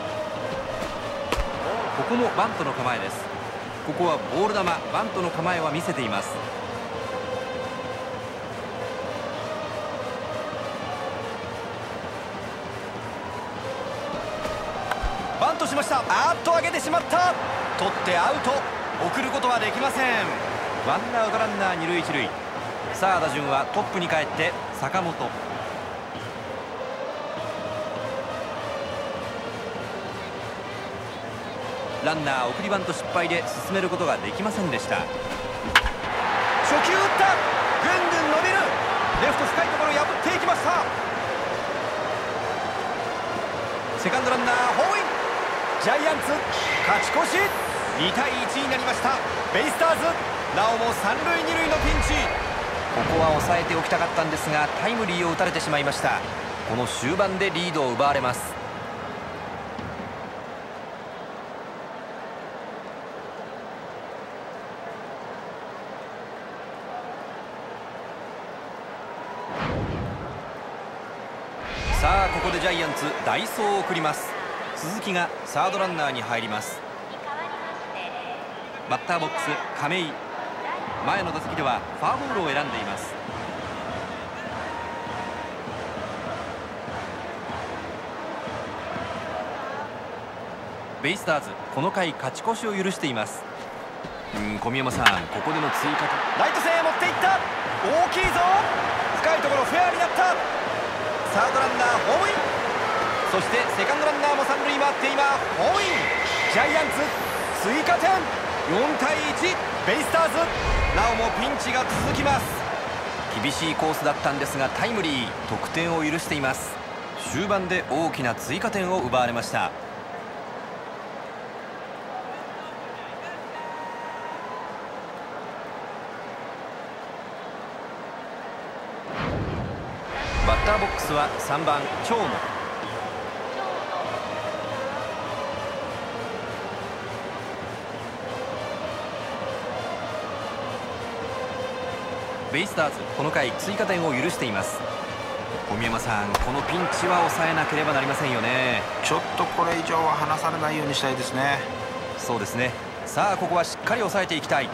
ここもバントの構えです。ここはボール球、バントの構えは見せています。バントしました。上げてしまった。取ってアウト。送ることはできません。ワンアウトランナー二塁一塁。さあ打順はトップに帰って坂本。ランナー送りバント失敗で進めることができませんでした。初球打った。ぐんぐん伸びる。レフト深いところ破っていきました。セカンドランナーホームイン。ジャイアンツ勝ち越し。2対1になりました。ベイスターズなおも三塁二塁のピンチ。ここは抑えておきたかったんですが、タイムリーを打たれてしまいました。この終盤でリードを奪われます。さあここでジャイアンツ代走を送ります。鈴木がサードランナーに入ります。バッターボックス亀井。前の打席ではフォアボールを選んでいます。ベイスターズこの回勝ち越しを許しています。小宮山さん、ここでの追加点。ライト線へ持っていった。大きいぞ。深いところフェアになった。サードランナーホームイン。そしてセカンドランナーも三塁回って今ホームイン。ジャイアンツ追加点。4対1。ベイスターズなおもピンチが続きます。厳しいコースだったんですがタイムリー。得点を許しています。終盤で大きな追加点を奪われました。バッターボックススは3番長野。ベイスターズこの回追加点を許しています。小宮山さん、このピンチは抑えなければなりませんよね。 ちょっとこれ以上は離されないようにしたいですね。 そうですね。さあここはしっかり抑えていきたい。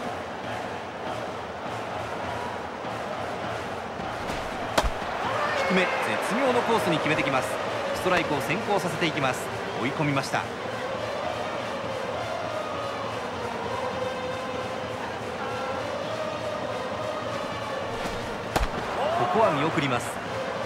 低め、絶妙のコースに決めてきます。ストライクを先行させていきます。追い込みました。ここは見送ります。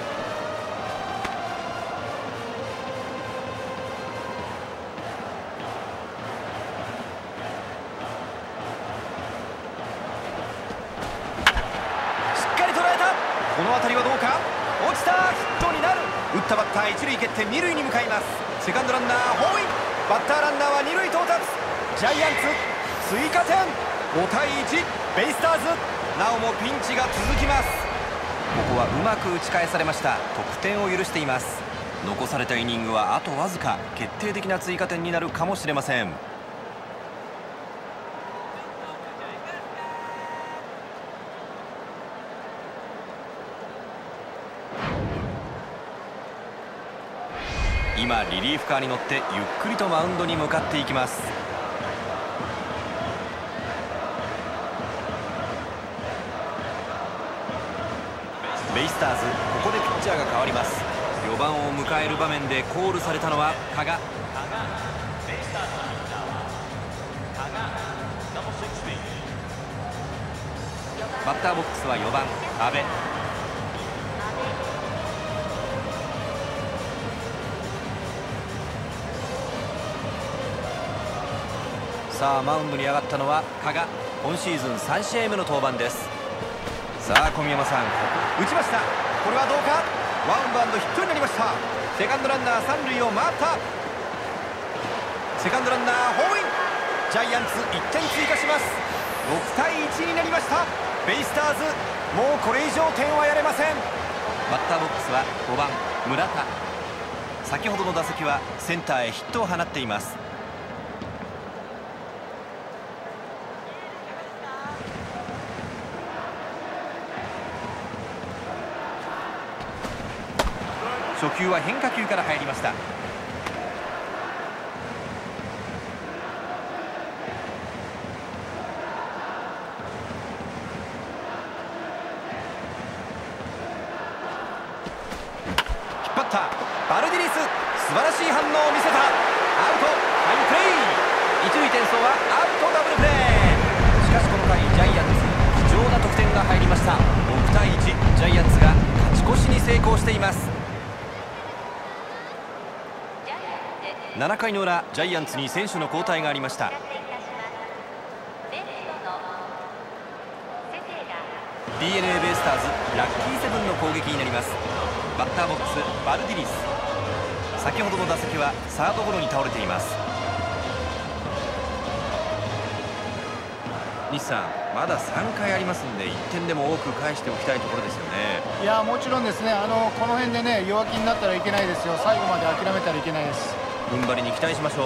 しっかり捉えた。この当たりはどうか。落ちた。ヒットになる。打ったバッター一塁蹴って二塁に向かいます。セカンドランナーホームイン。バッターランナーは二塁到達。ジャイアンツ追加点。5対1。ベイスターズなおもピンチが続きます。ここはうまく打ち返されました。得点を許しています。残されたイニングはあとわずか。決定的な追加点になるかもしれません。今リリーフカーに乗ってゆっくりとマウンドに向かっていきます。ベイスターズここでピッチャーが変わります。4番を迎える場面でコールされたのは加賀。バッターボックスは4番阿部。さあマウンドに上がったのは加賀。今シーズン3試合目の登板です。さあ小宮山さん、打ちました。これはどうか。ワンバウンドヒットになりました。セカンドランナー三塁を回った。セカンドランナーホームイン。ジャイアンツ1点追加します。6対1になりました。ベイスターズもうこれ以上点はやれません。バッターボックスは5番村田。先ほどの打席はセンターへヒットを放っています。初球は変化球から入りました。引っ張ったバルディニス、素晴らしい反応を見せた。アウト。ファインプレー。一塁転送はアウト。ダブルプレー。しかしこの回ジャイアンツ貴重な得点が入りました。6対1。ジャイアンツが勝ち越しに成功しています。7回の裏、ジャイアンツに選手の交代がありました。DNA ベイスターズラッキーセブンの攻撃になります。バッターボックスバルディニス。先ほどの打席はサードゴロに倒れています。西さん、まだ3回ありますんで1点でも多く返しておきたいところですよね。 いやもちろんですね。この辺でね弱気になったらいけないですよ。最後まで諦めたらいけないです。 踏ん張りに期待しましょう。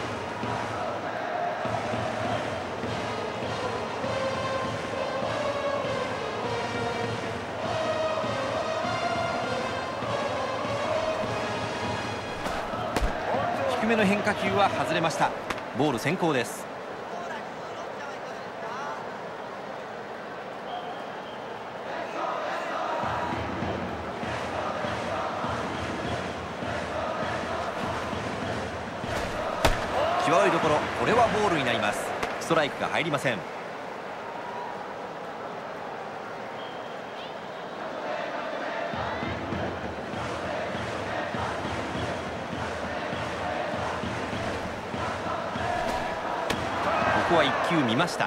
低めの変化球は外れました。ボール先行です。際どいところ、これはボールになります。ストライクが入りません。ここは1球見ました。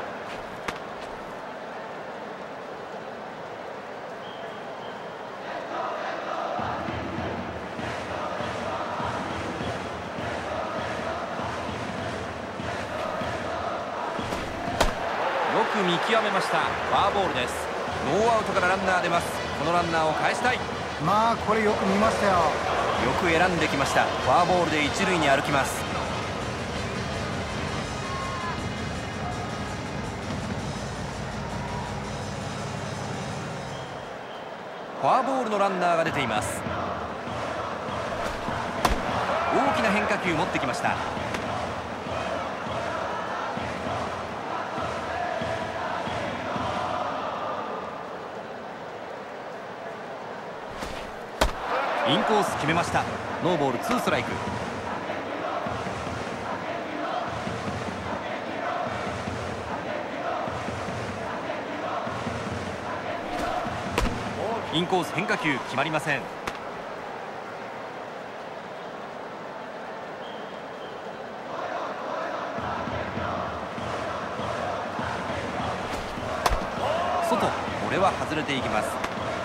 見極めました。フォアボールです。ノーアウトからランナー出ます。このランナーを返したい。 まあこれよく見ましたよ。 よく選んできました。フォアボールで一塁に歩きます。フォアボールのランナーが出ています。大きな変化球持ってきました。インコース決めました。ノーボール2ストライク。インコース変化球決まりません。外、これは外れていきます。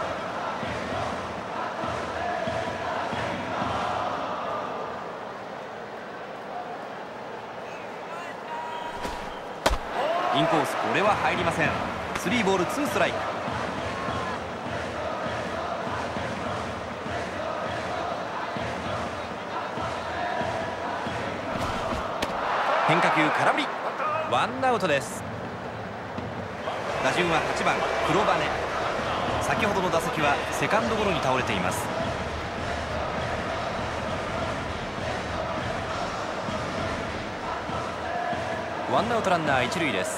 インコース、これは入りません。3ボール2ストライク。変化球空振り、ワンアウトです。打順は8番黒羽。先ほどの打席はセカンドゴロに倒れています。ワンアウトランナー一塁です。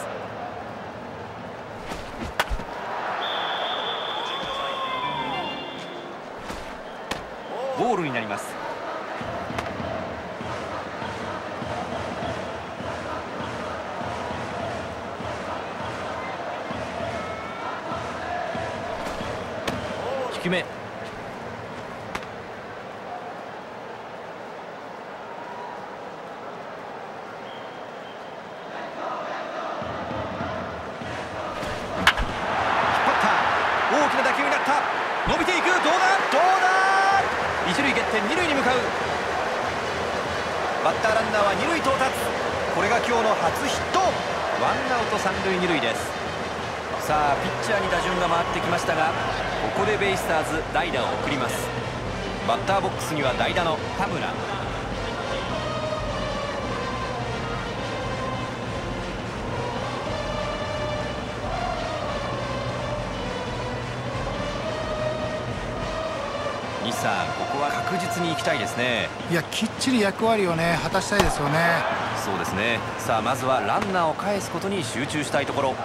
ボールになります。低め。大きな打球になった。伸びていく。どうだ一塁蹴って二塁に向かう。バッターランナーは二塁到達。これが今日の初ヒット。ワンアウト三塁二塁です。さあピッチャーに打順が回ってきましたが、ここでベイスターズ代打を送ります。バッターボックスには代打の田村。西さん、ここは確実に行きたいですね。 いや、きっちり役割をね果たしたいですよね。 そうですね。さあまずはランナーを返すことに集中したいところ。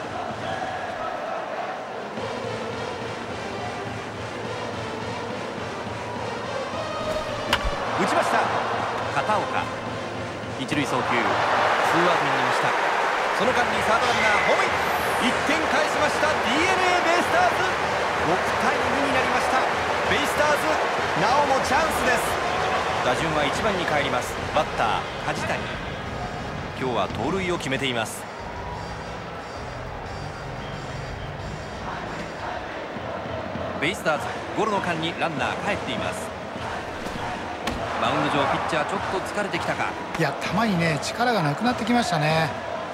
打ちました。片岡、一塁送球、ツーアウトになりました。その間にサードランナーホームイン。1点返しました。 DNA ベイスターズ、6対2になりました。ベイスターズなおもチャンスです。打順は1番に帰ります。バッター梶谷、今日は盗塁を決めています。ベイスターズゴロの間にランナー帰っています。マウンド上ピッチャーちょっと疲れてきたか。 いや、球にね力がなくなってきましたね。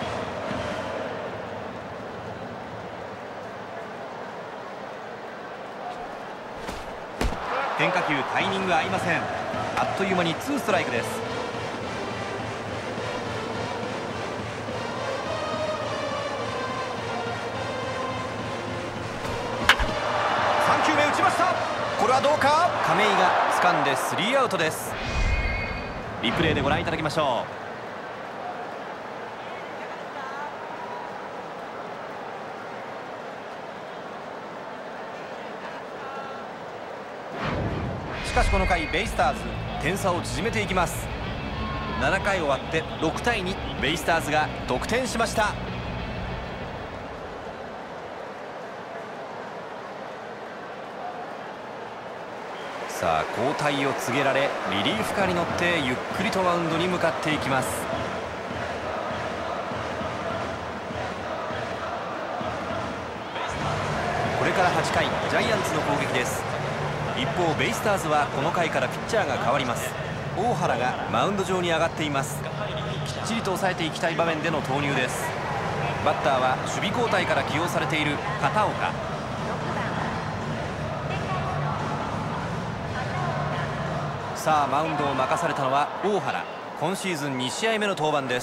変化球タイミング合いません。あっという間に2ストライクです。3球目打ちました。これはどうか。亀井が掴んで3アウトです。リプレイでご覧いただきましょう。しかしこの回ベイスターズ点差を縮めていきます。7回終わって6対2、ベイスターズが得点しました。さあ交代を告げられ、リリーフカーに乗ってゆっくりとマウンドに向かっていきます。これから8回ジャイアンツの攻撃です。一方ベイスターズはこの回からピッチャーが変わります。大原がマウンド上に上がっています。きっちりと抑えていきたい場面での投入です。バッターは守備交代から起用されている片岡。 さあマウンドを任されたのは大原。今シーズン2試合目の登板です。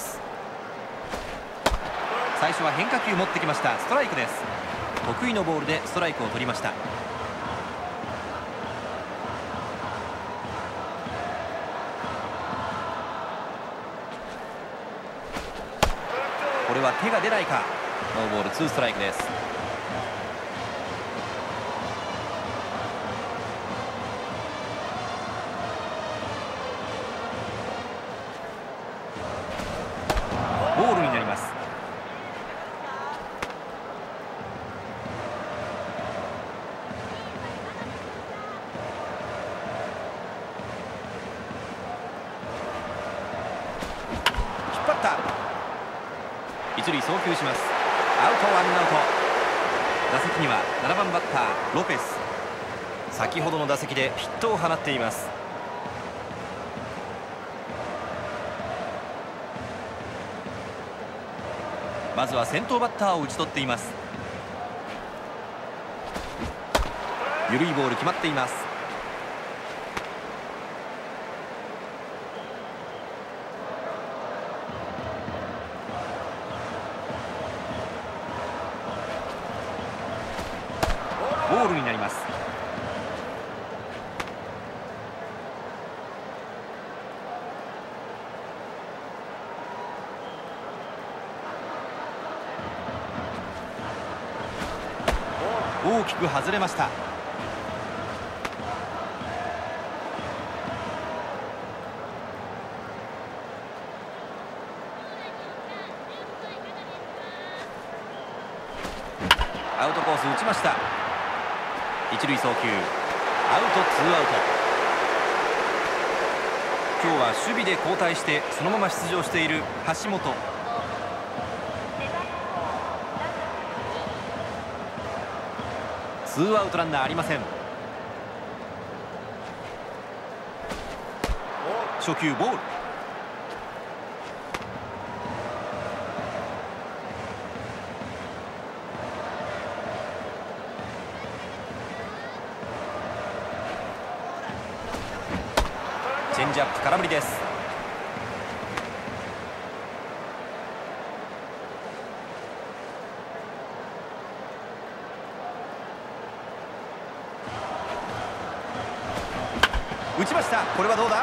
最初は変化球持ってきました。ストライクです。得意のボールでストライクを取りました。これは手が出ないか。ノーボール2ストライクです。ボールになります。引っ張った。一塁送球します。アウト、ワンアウト。打席には7番バッターロペス。先ほどの打席でヒットを放っています。まずは先頭バッターを打ち取っています。緩いボール決まっています。ボールになります。大きく外れました。アウトコース打ちました。一塁送球、アウト、ツーアウト。今日は守備で交代してそのまま出場している橋本。ツーアウトランナーありません。初球ボール。チェンジアップ、空振りです。打ちました。これはどうだ。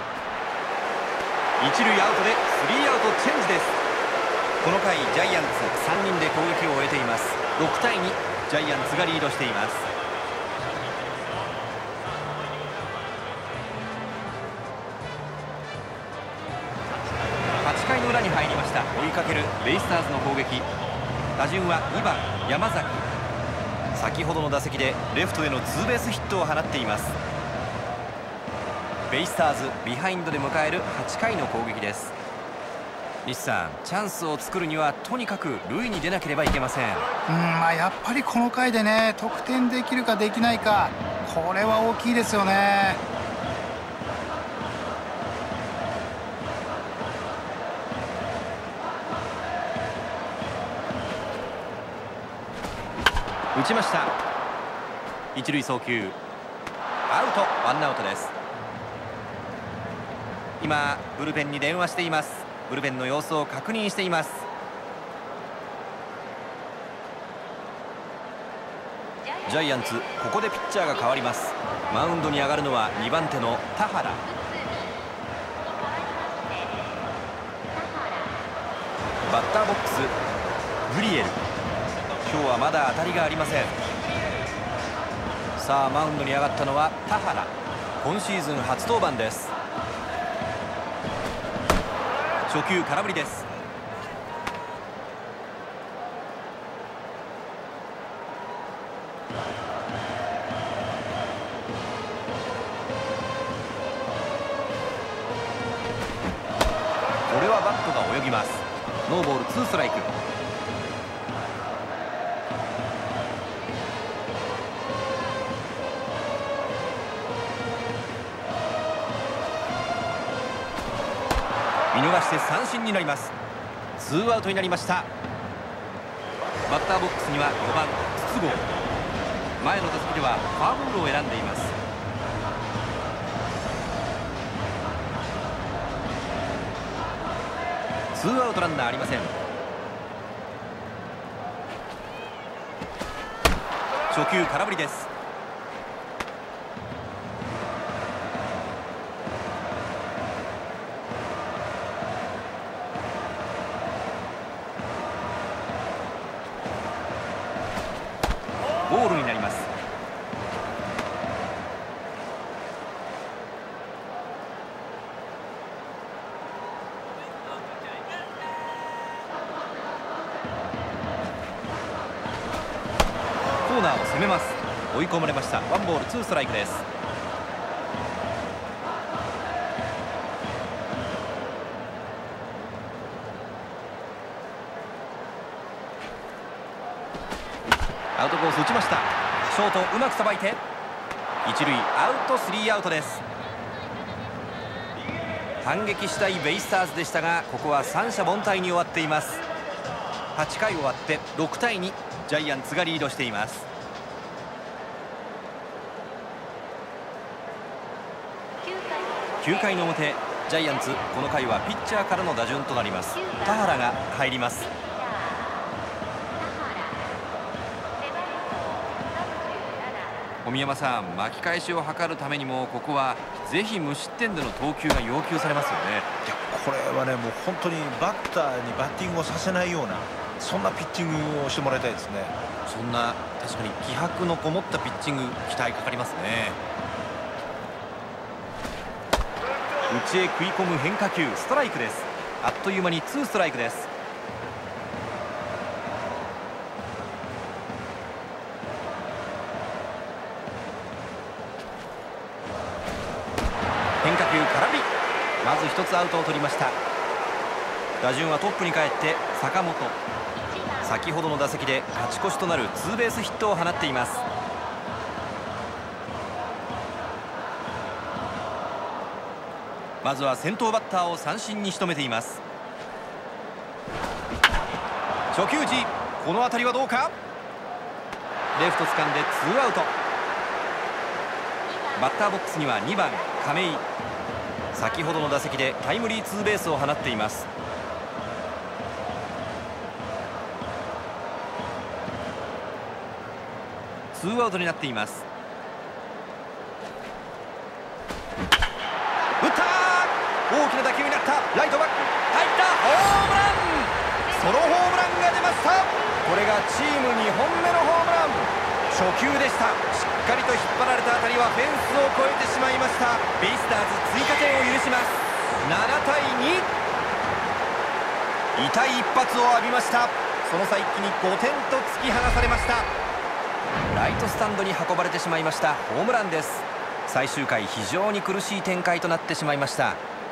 一塁アウトでスリーアウトチェンジです。この回ジャイアンツ3人で攻撃を終えています。6対2、ジャイアンツがリードしています。8回の裏に入りました。追いかけるベイスターズの攻撃。打順は2番山崎。先ほどの打席でレフトへのツーベースヒットを放っています。ベイスターズビハインドで迎える8回の攻撃です。西さん、チャンスを作るにはとにかく塁に出なければいけません。 やっぱりこの回でね、得点できるかできないか、これは大きいですよね。 打ちました。一塁送球、アウト、ワンアウトです。今ブルペンに電話しています。ブルペンの様子を確認しています。ジャイアンツ、ここでピッチャーが変わります。マウンドに上がるのは2番手の田原。バッターボックスグリエル。今日はまだ当たりがありません。さあマウンドに上がったのは田原。今シーズン初登板です。初球空振りです。これはバットが泳ぎます。ノーボールツーストライク。見逃して三振になります。ツーアウトになりました。バッターボックスには4番筒香。前の打席ではフォアボールを選んでいます。 ツーアウトランナーありません。初球空振りです。ボールになります。コーナーを攻めます。追い込まれました。ワンボールツーストライクです。アウトコース打ちました。ショートうまくさばいて一塁アウト、スリーアウトです。反撃したいベイスターズでしたが、ここは三者凡退に終わっています。8回終わって6対2、ジャイアンツがリードしています。9回の表、ジャイアンツこの回はピッチャーからの打順となります。田原が入ります。小宮山さん、巻き返しを図るためにもここはぜひ無失点での投球が要求されますよね。 いや、これはね、もう本当にバッターにバッティングをさせないような、そんなピッチングをしてもらいたいですね。 そんな確かに気迫のこもったピッチング、期待かかりますね。内へ食い込む変化球、ストライクです。あっという間にツーストライクです。変化球空振り、まず一つアウトを取りました。打順はトップに帰って坂本、先ほどの打席で勝ち越しとなるツーベースヒットを放っています。まずは先頭バッターを三振に仕留めています。初球時、この当たりはどうか。レフト掴んでツーアウト。バッターボックスには2番亀井、先ほどの打席でタイムリーツーベースを放っています。ツーアウトになっています。打った、大きな打球になった。ライトバック入った、ホームラン、ソロホームランが出ました。これがチーム2本目のホームラン。初球でした。しっかりと引っ張られた当たりはフェンスを越えてしまいました。ベイスターズ追加点を許します。7対2、痛い一発を浴びました。その差一気に5点と突き放されました。ライトスタンドに運ばれてしまいました。ホームランです。最終回、非常に苦しい展開となってしまいました。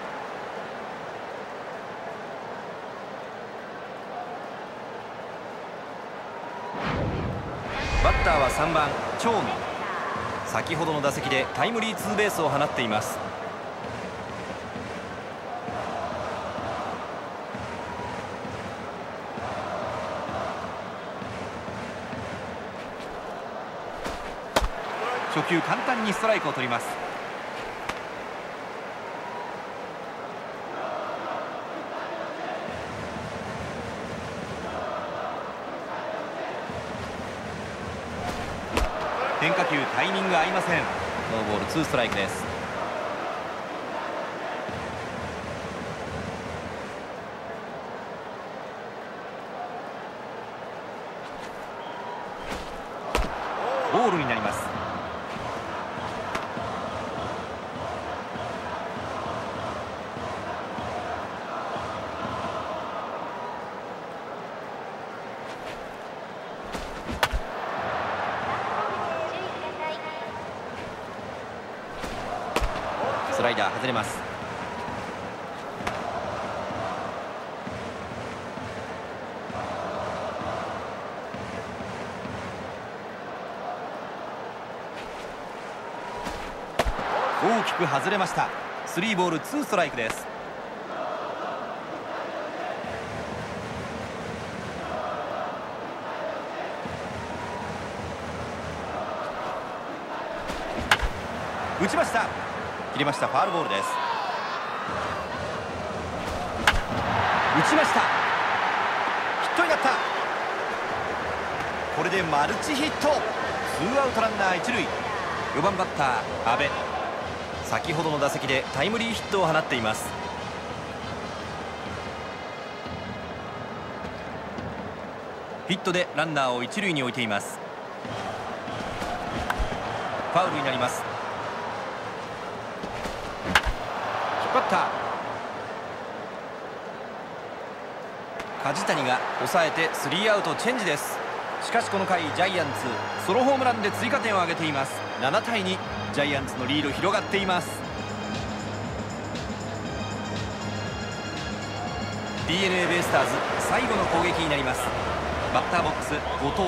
バッターは3番長野、先ほどの打席でタイムリーツーベースを放っています。初球簡単にストライクを取ります。変化球タイミング合いません。ノーボールツーストライクです。ボールになります。スライダー外れます。大きく外れました。スリーボールツーストライクです。打ちました。切れました。ファウルボールです。 打ちました。ヒットになった。これでマルチヒット。ツーアウトランナー一塁。4番バッター阿部、先ほどの打席でタイムリーヒットを放っています。ヒットでランナーを一塁に置いています。ファウルになります。引っ張った。梶谷が抑えてスリーアウトチェンジです。しかしこの回ジャイアンツソロホームランで追加点を挙げています。7対2、ジャイアンツのリード広がっています。 DNA ベイスターズ最後の攻撃になります。バッターボックス後藤。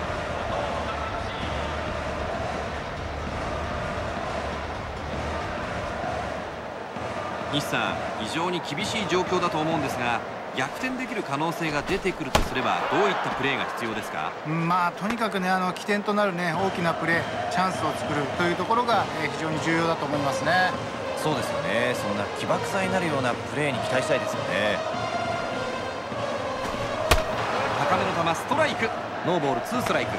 西さん、非常に厳しい状況だと思うんですが、逆転できる可能性が出てくるとすればどういったプレーが必要ですか？ とにかくね、起点となるね、大きなプレー、チャンスを作るというところが、非常に重要だと思いますね。 そうですよね。そんな起爆剤になるようなプレーに期待したいですよね。高めの球、ストライク。ノーボールツーストライク。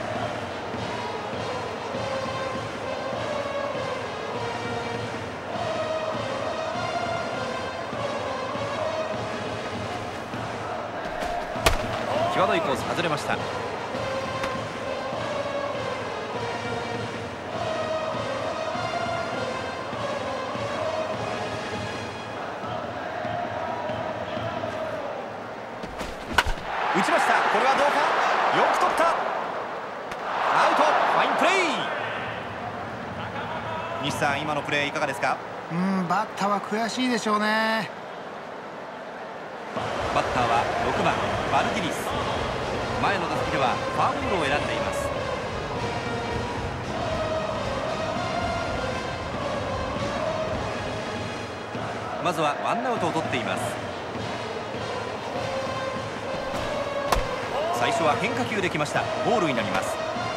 際どいコース外れました。打ちました。これはどうか。よく取った。アウト。ファインプレー。西さん、今のプレーいかがですか？ バッターは悔しいでしょうね。 バッターは6番バルディニス。前の打席ではフォアボールを選んでいます。まずはワンアウトを取っています。最初は変化球できました。ボールになります。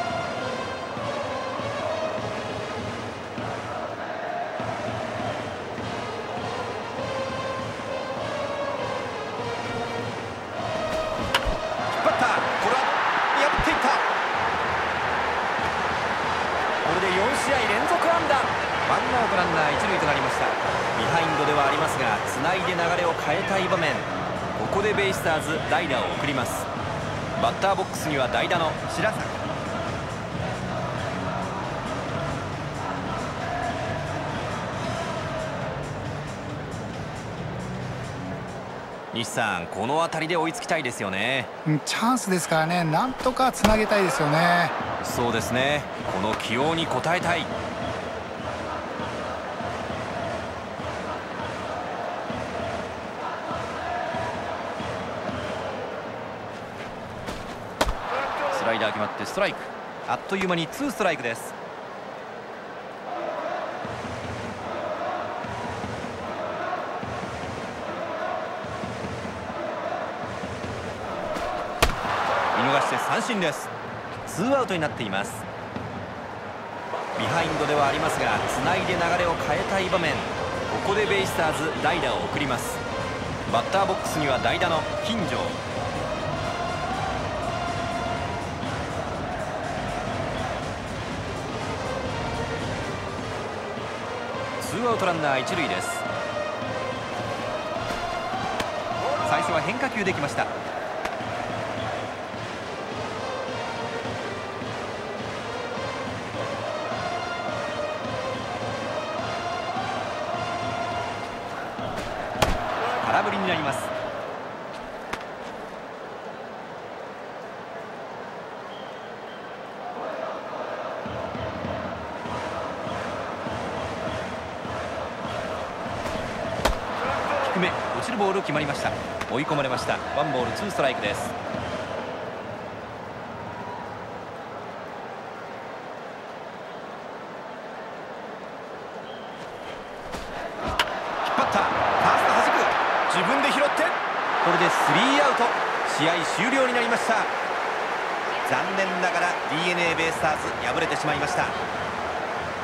ランナー一塁となりました。ビハインドではありますが、つないで流れを変えたい場面。ここでベイスターズ代打を送ります。バッターボックスには代打の白坂。西さん、この辺りで追いつきたいですよね。 チャンスですからね、なんとかつなげたいですよね。 そうですね。この起用に応えたい。スライダー決まってストライク。あっという間にツーストライクです。見逃して三振です。ツーアウトになっています。ビハインドではありますが、つないで流れを変えたい場面。ここでベイスターズ代打を送ります。バッターボックスには代打の金城。ツーアウトランナー一塁です。最初は変化球できました。空振りになります。低め、落ちるボール決まりました。追い込まれました。ワンボールツーストライクです。自分で拾って、これでスリーアウト。試合終了になりました。残念ながら DNA ベイスターズ敗れてしまいました。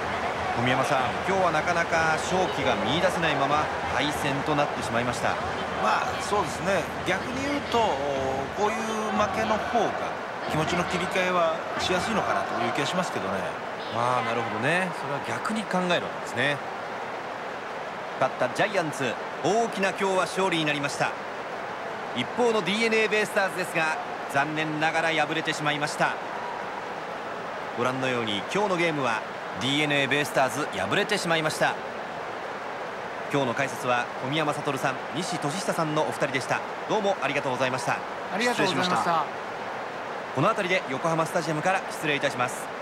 小宮山さん、今日はなかなか勝機が見出せないまま敗戦となってしまいました。 まあそうですね、逆に言うとこういう負けの方が気持ちの切り替えはしやすいのかなという気がしますけどね。 まあなるほどね、それは逆に考えるわけですね。勝ったジャイアンツ、大きな今日は勝利になりました。一方の DNA ベイスターズですが、残念ながら敗れてしまいました。ご覧のように今日のゲームは DNA ベイスターズ敗れてしまいました。今日の解説は小宮山悟さん、西俊久さんのお二人でした。どうもありがとうございました。 ありがとうございました。 この辺りで横浜スタジアムから失礼いたします。